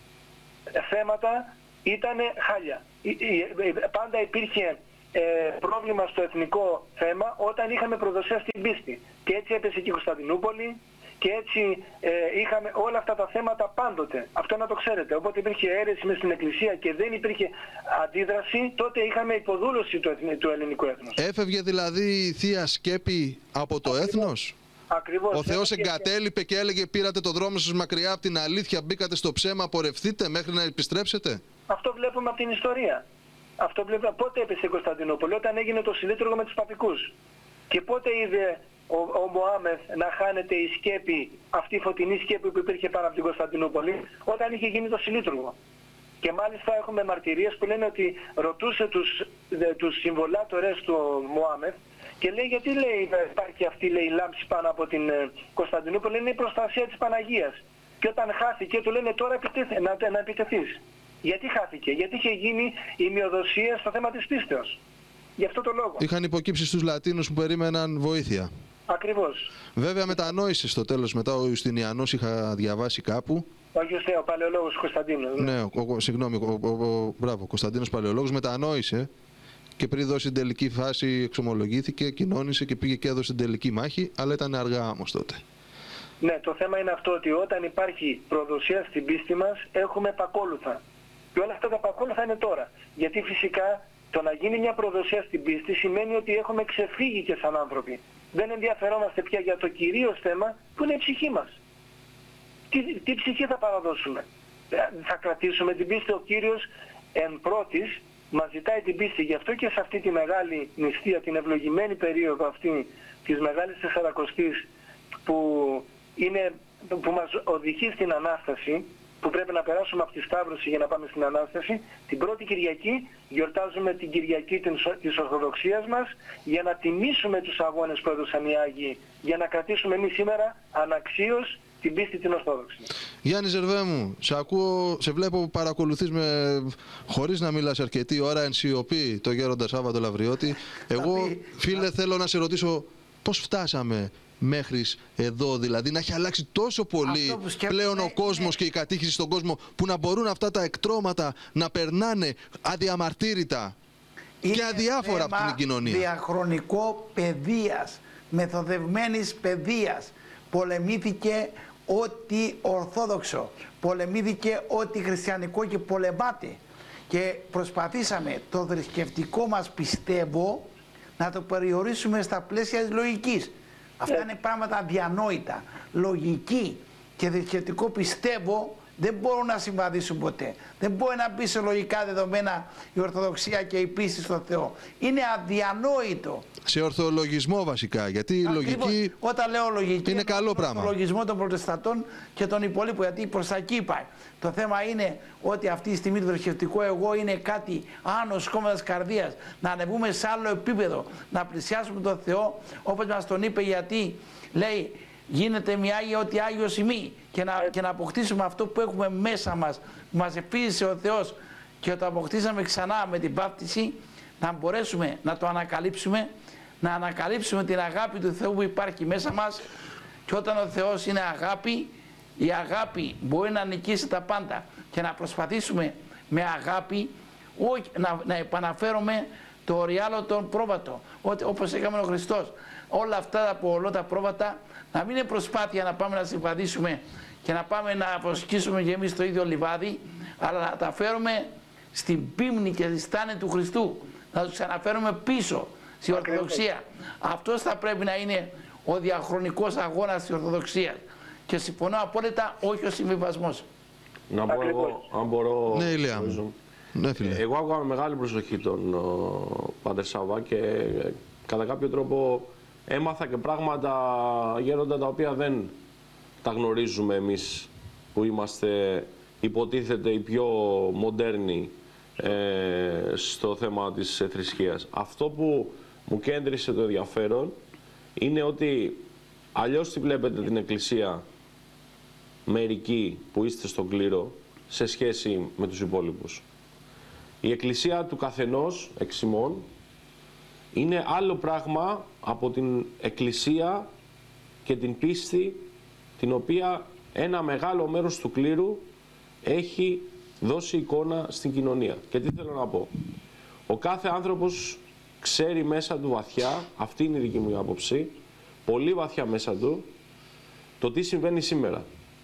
θέματα ήταν χάλια. Πάντα υπήρχε ε, πρόβλημα στο εθνικό θέμα όταν είχαμε προδοσία στην πίστη. Και έτσι έπεσε και η Κωνσταντινούπολη. Και έτσι ε, είχαμε όλα αυτά τα θέματα πάντοτε. Αυτό να το ξέρετε. Όποτε υπήρχε αίρεση μες στην Εκκλησία και δεν υπήρχε αντίδραση, τότε είχαμε υποδούλωση του, του ελληνικού έθνους. Έφευγε δηλαδή η Θεία Σκέπη από το Ακριβώς. έθνος. Ακριβώς. Ο Θεός εγκατέλειπε και έλεγε πήρατε το δρόμο σας μακριά από την αλήθεια, μπήκατε στο ψέμα, απορρευθείτε μέχρι να επιστρέψετε. Αυτό βλέπουμε από την ιστορία. Αυτό βλέπουμε. Πότε έπεσε η Κωνσταντινούπολη? Όταν έγινε το συλλήτουργο με τους παπικούς. Και πότε είδε ο, ο Μωάμεθ να χάνεται η σκέπη, αυτή η φωτεινή σκέπη που υπήρχε πάνω από την Κωνσταντινούπολη, όταν είχε γίνει το συλλήτουργο. Και μάλιστα έχουμε μαρτυρίες που λένε ότι ρωτούσε τους, δε, τους συμβολάτορες του Μωάμεθ και λέει γιατί λέει, υπάρχει αυτή λέει, λάμψη πάνω από την ε, Κωνσταντινούπολη, είναι η προστασία της Παναγίας. Και όταν χάθηκε του λένε τώρα επιτέθε, να, να επιτεθείς. Γιατί χάθηκε? Γιατί είχε γίνει η μειοδοσία στο θέμα της πίστεως. Γι' αυτό το λόγο. Είχαν υποκύψει στους Λατίνους που περίμεναν βοήθεια. Ακριβώς. Βέβαια μετανόησε στο τέλος μετά ο Ιουστινιανός, είχα διαβάσει κάπου. Ο Άγιος Θεό, ο Παλαιολόγος Κωνσταντίνος. Ναι, ο, ο, συγγνώμη, ο, ο, ο, μπράβο, ο Κωνσταντίνος Παλαιολόγος μετανόησε και πριν δώσει την τελική φάση εξομολογήθηκε, κοινώνησε και πήγε και έδωσε την τελική μάχη, αλλά ήταν αργά όμως τότε. Ναι, το θέμα είναι αυτό ότι όταν υπάρχει προδοσία στην πίστη μας έχουμε επακόλουθα. Και όλα αυτά τα επακόλουθα είναι τώρα. Γιατί φυσικά το να γίνει μια προδοσία στην πίστη σημαίνει ότι έχουμε ξεφύγει και σαν άνθρωποι. Δεν ενδιαφερόμαστε πια για το κυρίως θέμα που είναι η ψυχή μας. Τι, τι ψυχή θα παραδώσουμε? Θα κρατήσουμε την πίστη? Ο Κύριος εν πρώτης μας ζητάει την πίστη. Γι' αυτό και σε αυτή τη μεγάλη νηστεία, την ευλογημένη περίοδο αυτή της Μεγάλης Τεσσαρακοστής που, είναι, που μας οδηγεί στην Ανάσταση, που που πρέπει να περάσουμε από τη Σταύρωση για να πάμε στην Ανάσταση. Την πρώτη Κυριακή γιορτάζουμε την Κυριακή της Ορθοδοξίας μας για να τιμήσουμε τους αγώνες που έδωσαν οι Άγιοι, για να κρατήσουμε εμείς σήμερα αναξίως την πίστη την Ορθόδοξη. Γιάννη Ζερβέ μου, σε ακούω, σε βλέπω που παρακολουθείς με, χωρίς να μιλάς αρκετή ώρα εν σιωπή το Γέροντα Σάββατο Λαβριώτη. Εγώ, φίλε, θέλω να σε ρωτήσω πώς φτάσαμε μέχρι εδώ, δηλαδή να έχει αλλάξει τόσο πολύ πλέον ο κόσμος και η κατήχηση στον κόσμο, που να μπορούν αυτά τα εκτρώματα να περνάνε αδιαμαρτύρητα και αδιάφορα από την κοινωνία. Είναι διαχρονικό παιδείας, μεθοδευμένης παιδείας. Πολεμήθηκε ό,τι ορθόδοξο, πολεμήθηκε ό,τι χριστιανικό και πολεμάται. Και προσπαθήσαμε το θρησκευτικό μας πιστεύω να το περιορίσουμε στα πλαίσια της λογικής. Αυτά είναι πράγματα αδιανόητα. Λογική και θρησκευτικό πιστεύω δεν μπορούν να συμβαδίσουν ποτέ. Δεν μπορεί να μπει σε λογικά δεδομένα η Ορθοδοξία και η πίστη στο Θεό. Είναι αδιανόητο. Σε ορθολογισμό βασικά, γιατί η λογική όταν λέω λογική, είναι καλό πράγμα. Το λογισμό των Προτεσταντών και των υπολείπων, γιατί προς τα εκεί πάει. Το θέμα είναι ότι αυτή τη στιγμή το θρησκευτικό εγώ είναι κάτι άνω σκόμματας καρδίας. Να ανεβούμε σε άλλο επίπεδο, να πλησιάσουμε τον Θεό όπως μας τον είπε, γιατί λέει γίνεται μια Άγια ότι Άγιος ημί, και να, και να αποκτήσουμε αυτό που έχουμε μέσα μας, που μας εφήλισε ο Θεός και το αποκτήσαμε ξανά με την βάπτιση, να μπορέσουμε να το ανακαλύψουμε, να ανακαλύψουμε την αγάπη του Θεού που υπάρχει μέσα μας. Και όταν ο Θεός είναι αγάπη, η αγάπη μπορεί να νικήσει τα πάντα, και να προσπαθήσουμε με αγάπη όχι, να, να επαναφέρουμε το οριάλωτον πρόβατο, όπως έκαμε ο Χριστός. Όλα αυτά τα πολλώτα πρόβατα να μην είναι προσπάθεια να πάμε να συμβαδίσουμε και να πάμε να αποσκήσουμε και εμείς το ίδιο λιβάδι, αλλά να τα φέρουμε στην πίμνη και στη στάνη του Χριστού, να τους ξαναφέρουμε πίσω στη Ορθοδοξία. Αυτός θα πρέπει να είναι ο διαχρονικός αγώνας της Ορθοδοξίας. Και συμφωνώ απόλυτα, όχι ο συμβιβασμός. Να πω εγώ, αν μπορώ... Ναι, Ηλία μου. Ναι, φίλε. Εγώ άκουγα με μεγάλη προσοχή τον ο, Πάτερ Σάββα και ε, κατά κάποιο τρόπο έμαθα και πράγματα, Γέροντα, τα οποία δεν τα γνωρίζουμε εμείς που είμαστε, υποτίθεται, οι πιο μοντέρνοι ε, στο θέμα της ε, θρησκείας. Αυτό που μου κέντρισε το ενδιαφέρον είναι ότι αλλιώς τη βλέπετε την Εκκλησία μερικοί που είστε στον κλήρο σε σχέση με τους υπόλοιπους. Η Εκκλησία του καθενός εξ ημών είναι άλλο πράγμα από την Εκκλησία και την πίστη την οποία ένα μεγάλο μέρος του κλήρου έχει δώσει εικόνα στην κοινωνία. Και τι θέλω να πω. Ο κάθε άνθρωπος ξέρει μέσα του βαθιά, αυτή είναι η δική μου άποψη, πολύ βαθιά μέσα του, το τι συμβαίνει σήμερα.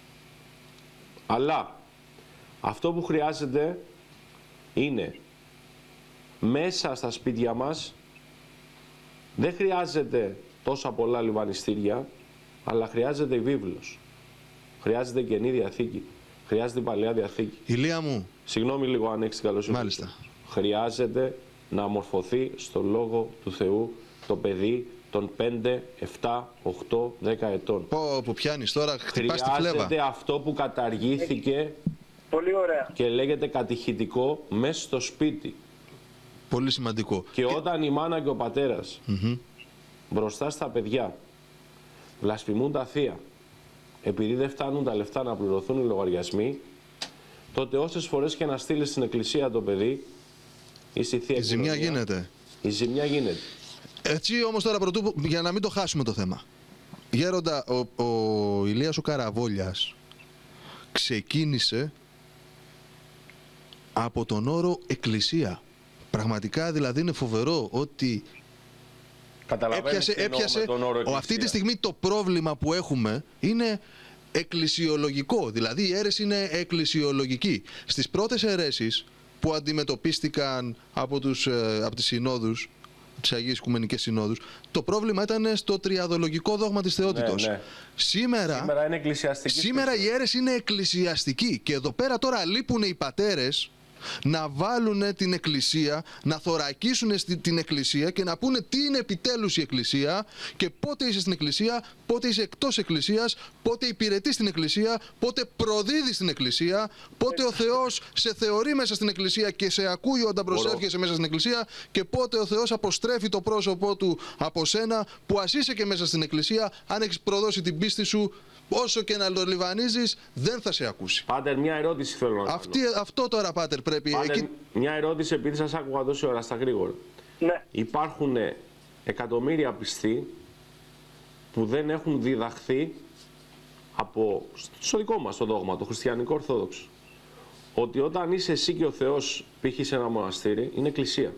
Αλλά αυτό που χρειάζεται είναι μέσα στα σπίτια μας, δεν χρειάζεται τόσα πολλά λιβανιστήρια, αλλά χρειάζεται η βίβλος. Χρειάζεται η Καινή Διαθήκη. Χρειάζεται η Παλαιά Διαθήκη. Ηλία μου. Συγγνώμη λίγο αν έχεις την καλοσύνη. Μάλιστα. Χρειάζεται να αμορφωθεί στο Λόγο του Θεού το παιδί των πέντε, επτά, οκτώ, δέκα ετών. Πω, που πιάνεις τώρα, χτυπάς τη φλέβα. Χρειάζεται αυτό που καταργήθηκε Πολύ ωραία. και λέγεται κατηχητικό μέσα στο σπίτι. Πολύ σημαντικό. Και, και όταν η μάνα και ο πατέρας mm-hmm. μπροστά στα παιδιά βλασφημούν τα θεία, επειδή δεν φτάνουν τα λεφτά να πληρωθούν οι λογαριασμοί, τότε όσες φορές και να στείλεις στην εκκλησία το παιδί, η θεία η ζημιά γίνεται. Η ζημιά γίνεται. Έτσι όμως τώρα, πρωτού, για να μην το χάσουμε το θέμα. Γέροντα, ο, ο Ηλίας ο Καραβόλιας ξεκίνησε από τον όρο εκκλησία. Πραγματικά δηλαδή είναι φοβερό ότι έπιασε, έπιασε ο, αυτή τη στιγμή το πρόβλημα που έχουμε είναι εκκλησιολογικό. Δηλαδή η αίρεση είναι εκκλησιολογική. Στις πρώτες αιρέσεις που αντιμετωπίστηκαν από, τους, από τις συνόδους, τις Αγίες Οικουμενικές Συνόδους, το πρόβλημα ήταν στο τριαδολογικό δόγμα της θεότητος. Ναι, ναι. Σήμερα, σήμερα, είναι εκκλησιαστική σήμερα η αίρεση είναι εκκλησιαστική και εδώ πέρα τώρα λείπουν οι πατέρες να βάλουν την Εκκλησία, να θωρακίσουν την Εκκλησία και να πούνε τι είναι επιτέλους η Εκκλησία και πότε είσαι στην Εκκλησία, πότε είσαι εκτός Εκκλησίας, πότε υπηρετείς στην Εκκλησία, πότε προδίδεις στην Εκκλησία, πότε ο Θεός σε θεωρεί μέσα στην Εκκλησία και σε ακούει όταν προσεύχεσαι μέσα στην Εκκλησία και πότε ο Θεός αποστρέφει το πρόσωπό του από σένα που ας είσαι και μέσα στην Εκκλησία, αν έχεις προδώσει την πίστη σου, όσο και να το λιβανίζεις, δεν θα σε ακούσει. Πάτερ, μια ερώτηση θέλω να κάνω. Αυτή, αυτό τώρα, Πάτερ, πρέπει... Πάτερ, εκεί... μια ερώτηση, επειδή σας άκουγα τόση ώρα στα γρήγορα. Ναι. Υπάρχουν εκατομμύρια πιστοί που δεν έχουν διδαχθεί από, στο δικό μας το δόγμα, το χριστιανικό ορθόδοξο, ότι όταν είσαι εσύ και ο Θεός π.χ. σε ένα μοναστήρι, είναι εκκλησία.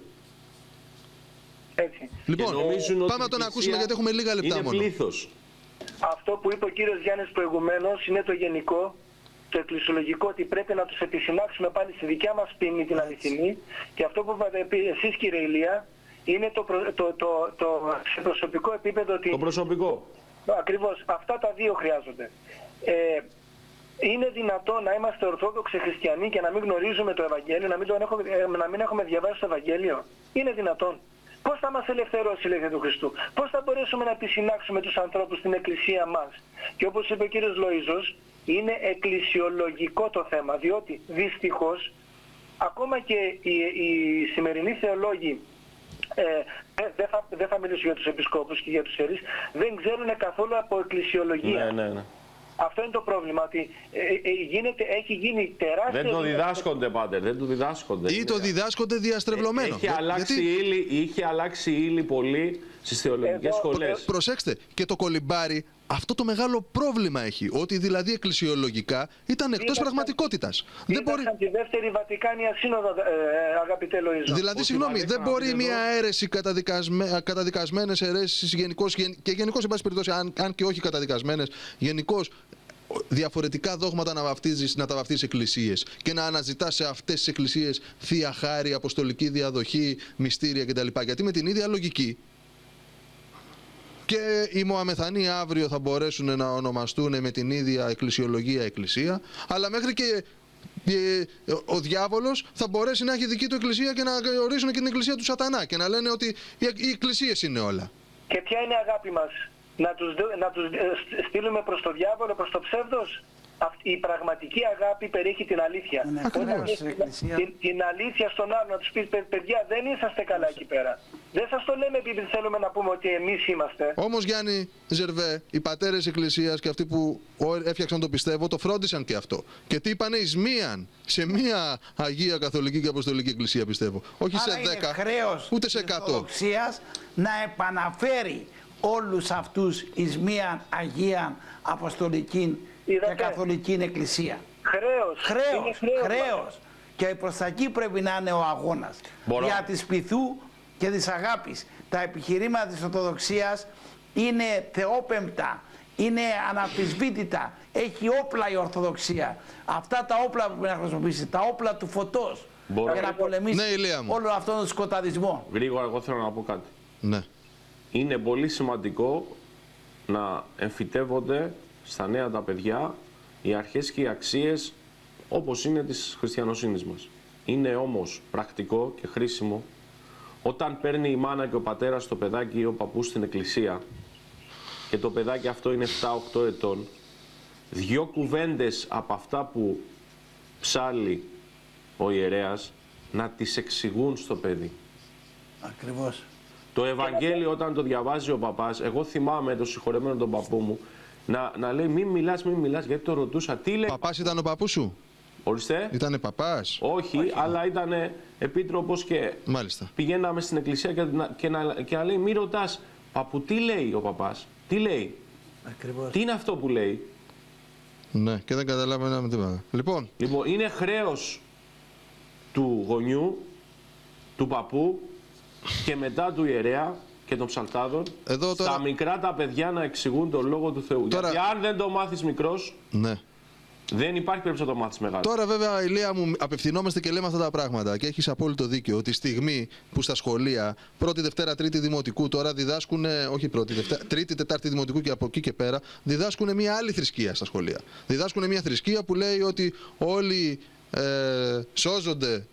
Έτσι. Λοιπόν, ότι πάμε να τον ακούσουμε γιατί έχουμε λίγα λεπτά είναι μόνο. πλήθος. Αυτό που είπε ο κύριος Γιάννης προηγουμένως είναι το γενικό, το εκκλησιολογικό, ότι πρέπει να τους επισυνάξουμε πάλι στη δικιά μας ποινή την αληθινή, και αυτό που είπατε εσείς, κύριε Ηλία, είναι το, προ, το, το, το, το σε προσωπικό επίπεδο. Ότι... Το προσωπικό. Ακριβώς. Αυτά τα δύο χρειάζονται. Ε, είναι δυνατόν να είμαστε ορθόδοξοι χριστιανοί και να μην γνωρίζουμε το Ευαγγέλιο, να μην, τον έχουμε, να μην έχουμε διαβάσει το Ευαγγέλιο? Είναι δυνατόν? Πώς θα μας ελευθερώσει η λέξη του Χριστού? Πώς θα μπορέσουμε να επισυνάξουμε τους ανθρώπους στην εκκλησία μας? Και όπως είπε ο κύριος Λοΐζος, είναι εκκλησιολογικό το θέμα, διότι δυστυχώς ακόμα και οι, οι σημερινοί θεολόγοι, ε, δεν θα, δεν θα μιλήσω για τους επισκόπους και για τους ιερείς, δεν ξέρουν καθόλου από εκκλησιολογία. Ναι, ναι, ναι. Αυτό είναι το πρόβλημα, ότι ε, ε, γίνεται, έχει γίνει τεράστιο... Δεν το διδάσκονται, Πάτερ, δεν το διδάσκονται. Ή το διδάσκονται διαστρεβλωμένο. Είχε αλλάξει, Γιατί... ύλη, είχε αλλάξει ύλη πολύ στις θεολογικές Εδώ, σχολές. Προσέξτε, και το κολυμπάρι αυτό το μεγάλο πρόβλημα έχει. Ότι δηλαδή εκκλησιολογικά ήταν εκτός πραγματικότητας. Δεν μπορεί... τη δεύτερη Βατικάνια Σύνοδο, ε, αγαπητέ Λοΐζο. Δηλαδή, συγγνώμη, δεν μπορεί μια αίρεση καταδικασμέ... καταδικασμένες αιρέσεις γενικώς και γενικώς, εν πάση περιπτώσει, αν, αν και όχι καταδικασμένες, γενικώς διαφορετικά δόγματα να, βαφτίζεις, να τα βαφτίζεις εκκλησίες και να αναζητάς σε αυτές τις εκκλησίες θεία χάρη, αποστολική διαδοχή, μυστήρια κτλ. Γιατί με την ίδια λογική και οι Μωαμεθανοί αύριο θα μπορέσουν να ονομαστούν με την ίδια εκκλησιολογία εκκλησία, αλλά μέχρι και ο διάβολος θα μπορέσει να έχει δική του εκκλησία και να ορίσουν και την εκκλησία του σατανά και να λένε ότι οι εκκλησίες είναι όλα. Και ποια είναι η αγάπη μας? Να τους, να τους στείλουμε προς το διάβολο, προς το ψεύδος? Η πραγματική αγάπη περιέχει την αλήθεια. Ναι, Όταν την, την αλήθεια στον άλλο, να τους πεις, παιδιά, δεν είσαστε καλά εκεί πέρα. Δεν σας το λέμε επειδή θέλουμε να πούμε ότι εμείς είμαστε. Όμως, Γιάννη Ζερβέ, οι πατέρες εκκλησίας και αυτοί που έφτιαξαν το πιστεύω, το φρόντισαν και αυτό. Και τι είπανε εις μίαν, σε μία Αγία Καθολική και Αποστολική Εκκλησία, πιστεύω. Όχι άρα σε δέκα, χρέος ούτε σε εκατό. Ορθοδοξίας να επαναφέρει όλους αυτούς εις μίαν Αγία Αποστολική και Καθολική Εκκλησία. Χρέος. Χρέος, χρέος, χρέος. Και προς τα εκεί πρέπει να είναι ο αγώνας. Μπορώ. Για της πειθού και της αγάπης. Τα επιχειρήματα της Ορθοδοξίας είναι θεόπεμπτα, είναι αναμφισβήτητα. Έχει όπλα η Ορθοδοξία. Αυτά τα όπλα που πρέπει να χρησιμοποιήσει, τα όπλα του φωτός. Μπορώ. Για να πολεμήσει Ναι, Ηλία μου. όλο αυτόν τον σκοταδισμό. Γρήγορα, εγώ θέλω να πω κάτι. Ναι. Είναι πολύ σημαντικό να εμφυτεύονται στα νέα τα παιδιά οι αρχές και οι αξίες όπως είναι της χριστιανοσύνης μας. Είναι όμως πρακτικό και χρήσιμο όταν παίρνει η μάνα και ο πατέρας το παιδάκι ή ο παππούς στην εκκλησία και το παιδάκι αυτό είναι επτά οκτώ ετών, δυο κουβέντες από αυτά που ψάλλει ο ιερέας να τις εξηγούν στο παιδί. Ακριβώς. Το Ευαγγέλιο όταν το διαβάζει ο παπάς, εγώ θυμάμαι το συγχωρεμένο τον παππού μου, να, να λέει μην μιλάς, μην μιλάς, γιατί το ρωτούσα. Τι λέει... Παπάς ήταν ο παππούς σου? Ορίστε. Ήτανε παπάς? Όχι, Όχι, αλλά ήταν επίτροπος και Μάλιστα. πηγαίναμε στην εκκλησία και να, και να, και να λέει μη ρωτάς, παππού τι λέει ο παπάς, τι λέει, Ακριβώς. τι είναι αυτό που λέει. Ναι, και δεν καταλάβαιναμε τίποτα. Λοιπόν, Λοιπόν, είναι χρέος του γονιού, του παππού και μετά του ιερέα και των ψαλτάδων, εδώ τώρα... στα μικρά τα παιδιά να εξηγούν τον Λόγο του Θεού. Τώρα... Γιατί αν δεν το μάθεις μικρός, ναι. δεν υπάρχει περίπτωση να το μάθεις μεγάλο. Τώρα βέβαια, Ηλία μου, απευθυνόμαστε και λέμε αυτά τα πράγματα και έχεις απόλυτο δίκιο. Τη στιγμή που στα σχολεία, πρώτη, Δευτέρα, Τρίτη Δημοτικού, τώρα διδάσκουν, όχι πρώτη, Δευτέρα, Τρίτη, Τετάρτη Δημοτικού και από εκεί και πέρα, διδάσκουν μια άλλη θρησκεία στα σχολεία. Διδάσκουν μια θρησκεία που λέει ότι όλοι ε, σώζονται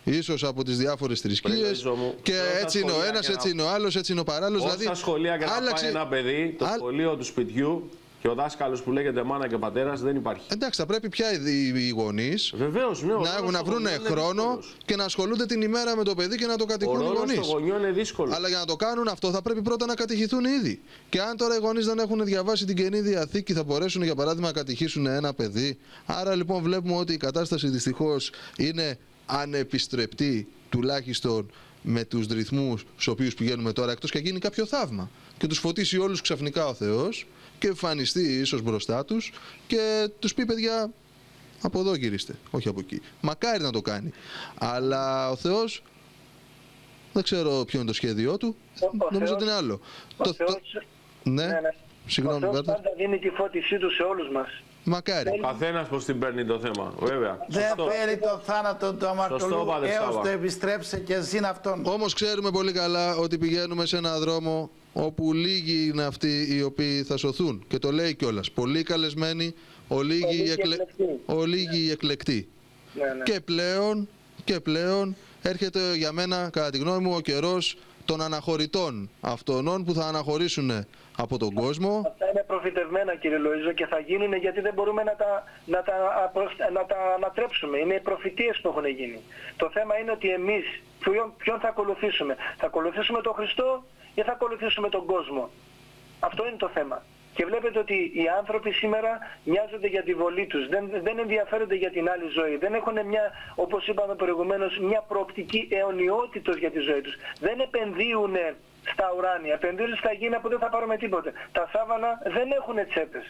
ίσως από τις διάφορες θρησκείες. Και έτσι είναι ο ένας, έτσι είναι ο άλλος, έτσι είναι ο παράλληλος. Όσα Δηλαδή, σχολεία και να άλλαξε... πάει ένα παιδί, το Ά... σχολείο του σπιτιού και ο δάσκαλος που λέγεται μάνα και πατέρας δεν υπάρχει. Εντάξει, θα πρέπει πια οι γονείς Βεβαίως, ναι, να, να βρουν χρόνο και να ασχολούνται την ημέρα με το παιδί και να το κατηχούν οι γονείς. Ο ρόλος των γονιών είναι δύσκολο. Αλλά για να το κάνουν αυτό θα πρέπει πρώτα να κατηχηθούν ήδη. Και αν τώρα οι γονείς δεν έχουν διαβάσει την Καινή Διαθήκη, θα μπορέσουν για παράδειγμα να κατηχήσουν ένα παιδί. Άρα λοιπόν βλέπουμε ότι η κατάσταση δυστυχώς είναι ανεπιστρεπτή, τουλάχιστον με τους ρυθμούς στους οποίους πηγαίνουμε τώρα, εκτός και γίνει κάποιο θαύμα και τους φωτίσει όλους ξαφνικά ο Θεός και εμφανιστεί ίσως μπροστά τους και τους πει, παιδιά, από εδώ γυρίστε, όχι από εκεί. Μακάρι να το κάνει. Αλλά ο Θεός, δεν ξέρω ποιο είναι το σχέδιό του, ο νομίζω Θεός, ότι είναι άλλο. Ο το, Θεός, το... Ναι, ναι, συγγνώμη, ο Θεός πάντα δίνει τη φώτισή του σε όλους μας. Μακάρι. Ο καθένας πώς την παίρνει το θέμα, βέβαια. Δεν παίρνει το θάνατο του αμαρτωλού έως το επιστρέψει και ζήν αυτόν. Όμως ξέρουμε πολύ καλά ότι πηγαίνουμε σε έναν δρόμο όπου λίγοι είναι αυτοί οι οποίοι θα σωθούν. Και το λέει κιόλας. Πολύ καλεσμένοι, ολίγοι οι εκλε... εκλεκτοί. εκλεκτοί. Ναι, ναι. Και πλέον, και πλέον έρχεται για μένα, κατά τη γνώμη μου, ο καιρός των αναχωρητών, αυτών που θα αναχωρήσουν από τον κόσμο. Αυτά είναι προφητευμένα, κύριε Λοΐζο, και θα γίνουν γιατί δεν μπορούμε να τα, να τα, να τα ανατρέψουμε. Είναι οι προφητείες που έχουν γίνει. Το θέμα είναι ότι εμείς ποιον, ποιον θα ακολουθήσουμε. Θα ακολουθήσουμε τον Χριστό ή θα ακολουθήσουμε τον κόσμο. Αυτό είναι το θέμα. Και βλέπετε ότι οι άνθρωποι σήμερα μοιάζονται για τη βολή τους. Δεν, δεν ενδιαφέρονται για την άλλη ζωή. Δεν έχουν μια, όπως είπαμε προηγουμένως, μια προοπτική αιωνιότητος για τη ζωή τους. Δεν επενδύουν στα ουράνια, επενδύουν στα γήινα που δεν θα πάρουμε τίποτε. Τα σάβανα δεν έχουν τσέπες.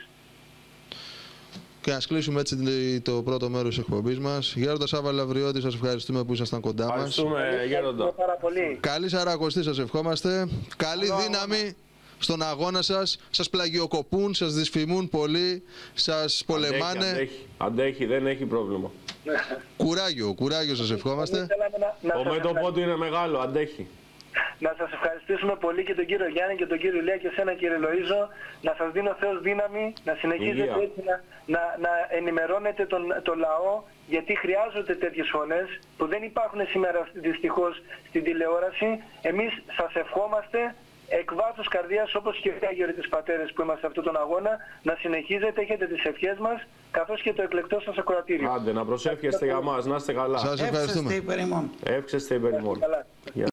Και ας κλείσουμε έτσι το πρώτο μέρος της εκπομπής μας. Γέροντα Σάβα Λαβριώτη, σας ευχαριστούμε που ήσασταν κοντά μας. Ευχαριστούμε, Γέροντα. Καλή Σαρακοστή σας ευχόμαστε. Καλή δύναμη στον αγώνα σας. Σας πλαγιοκοπούν, σας δυσφημούν πολύ, σας πολεμάνε. Αντέχει, αντέχει, αντέχει, δεν έχει πρόβλημα. Κουράγιο, κουράγιο σας ευχόμαστε. Το μέτωπό του είναι μεγάλο, αντέχει. Να σας ευχαριστήσουμε πολύ και τον κύριο Γιάννη και τον κύριο Ηλία και εσένα, κύριε Λοΐζο. Να σας δίνω Θεός δύναμη, να συνεχίζετε έτσι να, να, να ενημερώνετε τον, τον λαό, γιατί χρειάζονται τέτοιες φωνές που δεν υπάρχουν σήμερα δυστυχώς στην τηλεόραση. Εμείς σας ευχόμαστε εκ βάθους καρδίας, όπως και οι Άγιοι Πατέρες που είμαστε σε αυτόν τον αγώνα, να συνεχίζετε, έχετε τις ευχές μας, καθώς και το εκλεκτό σας ακροατήριο. Άντε, να προσεύχεστε για μας, να είστε καλά. Σας ευχαριστούμε. Εύξεστε υπερ ημών. Εύξεστε υπερ ημών.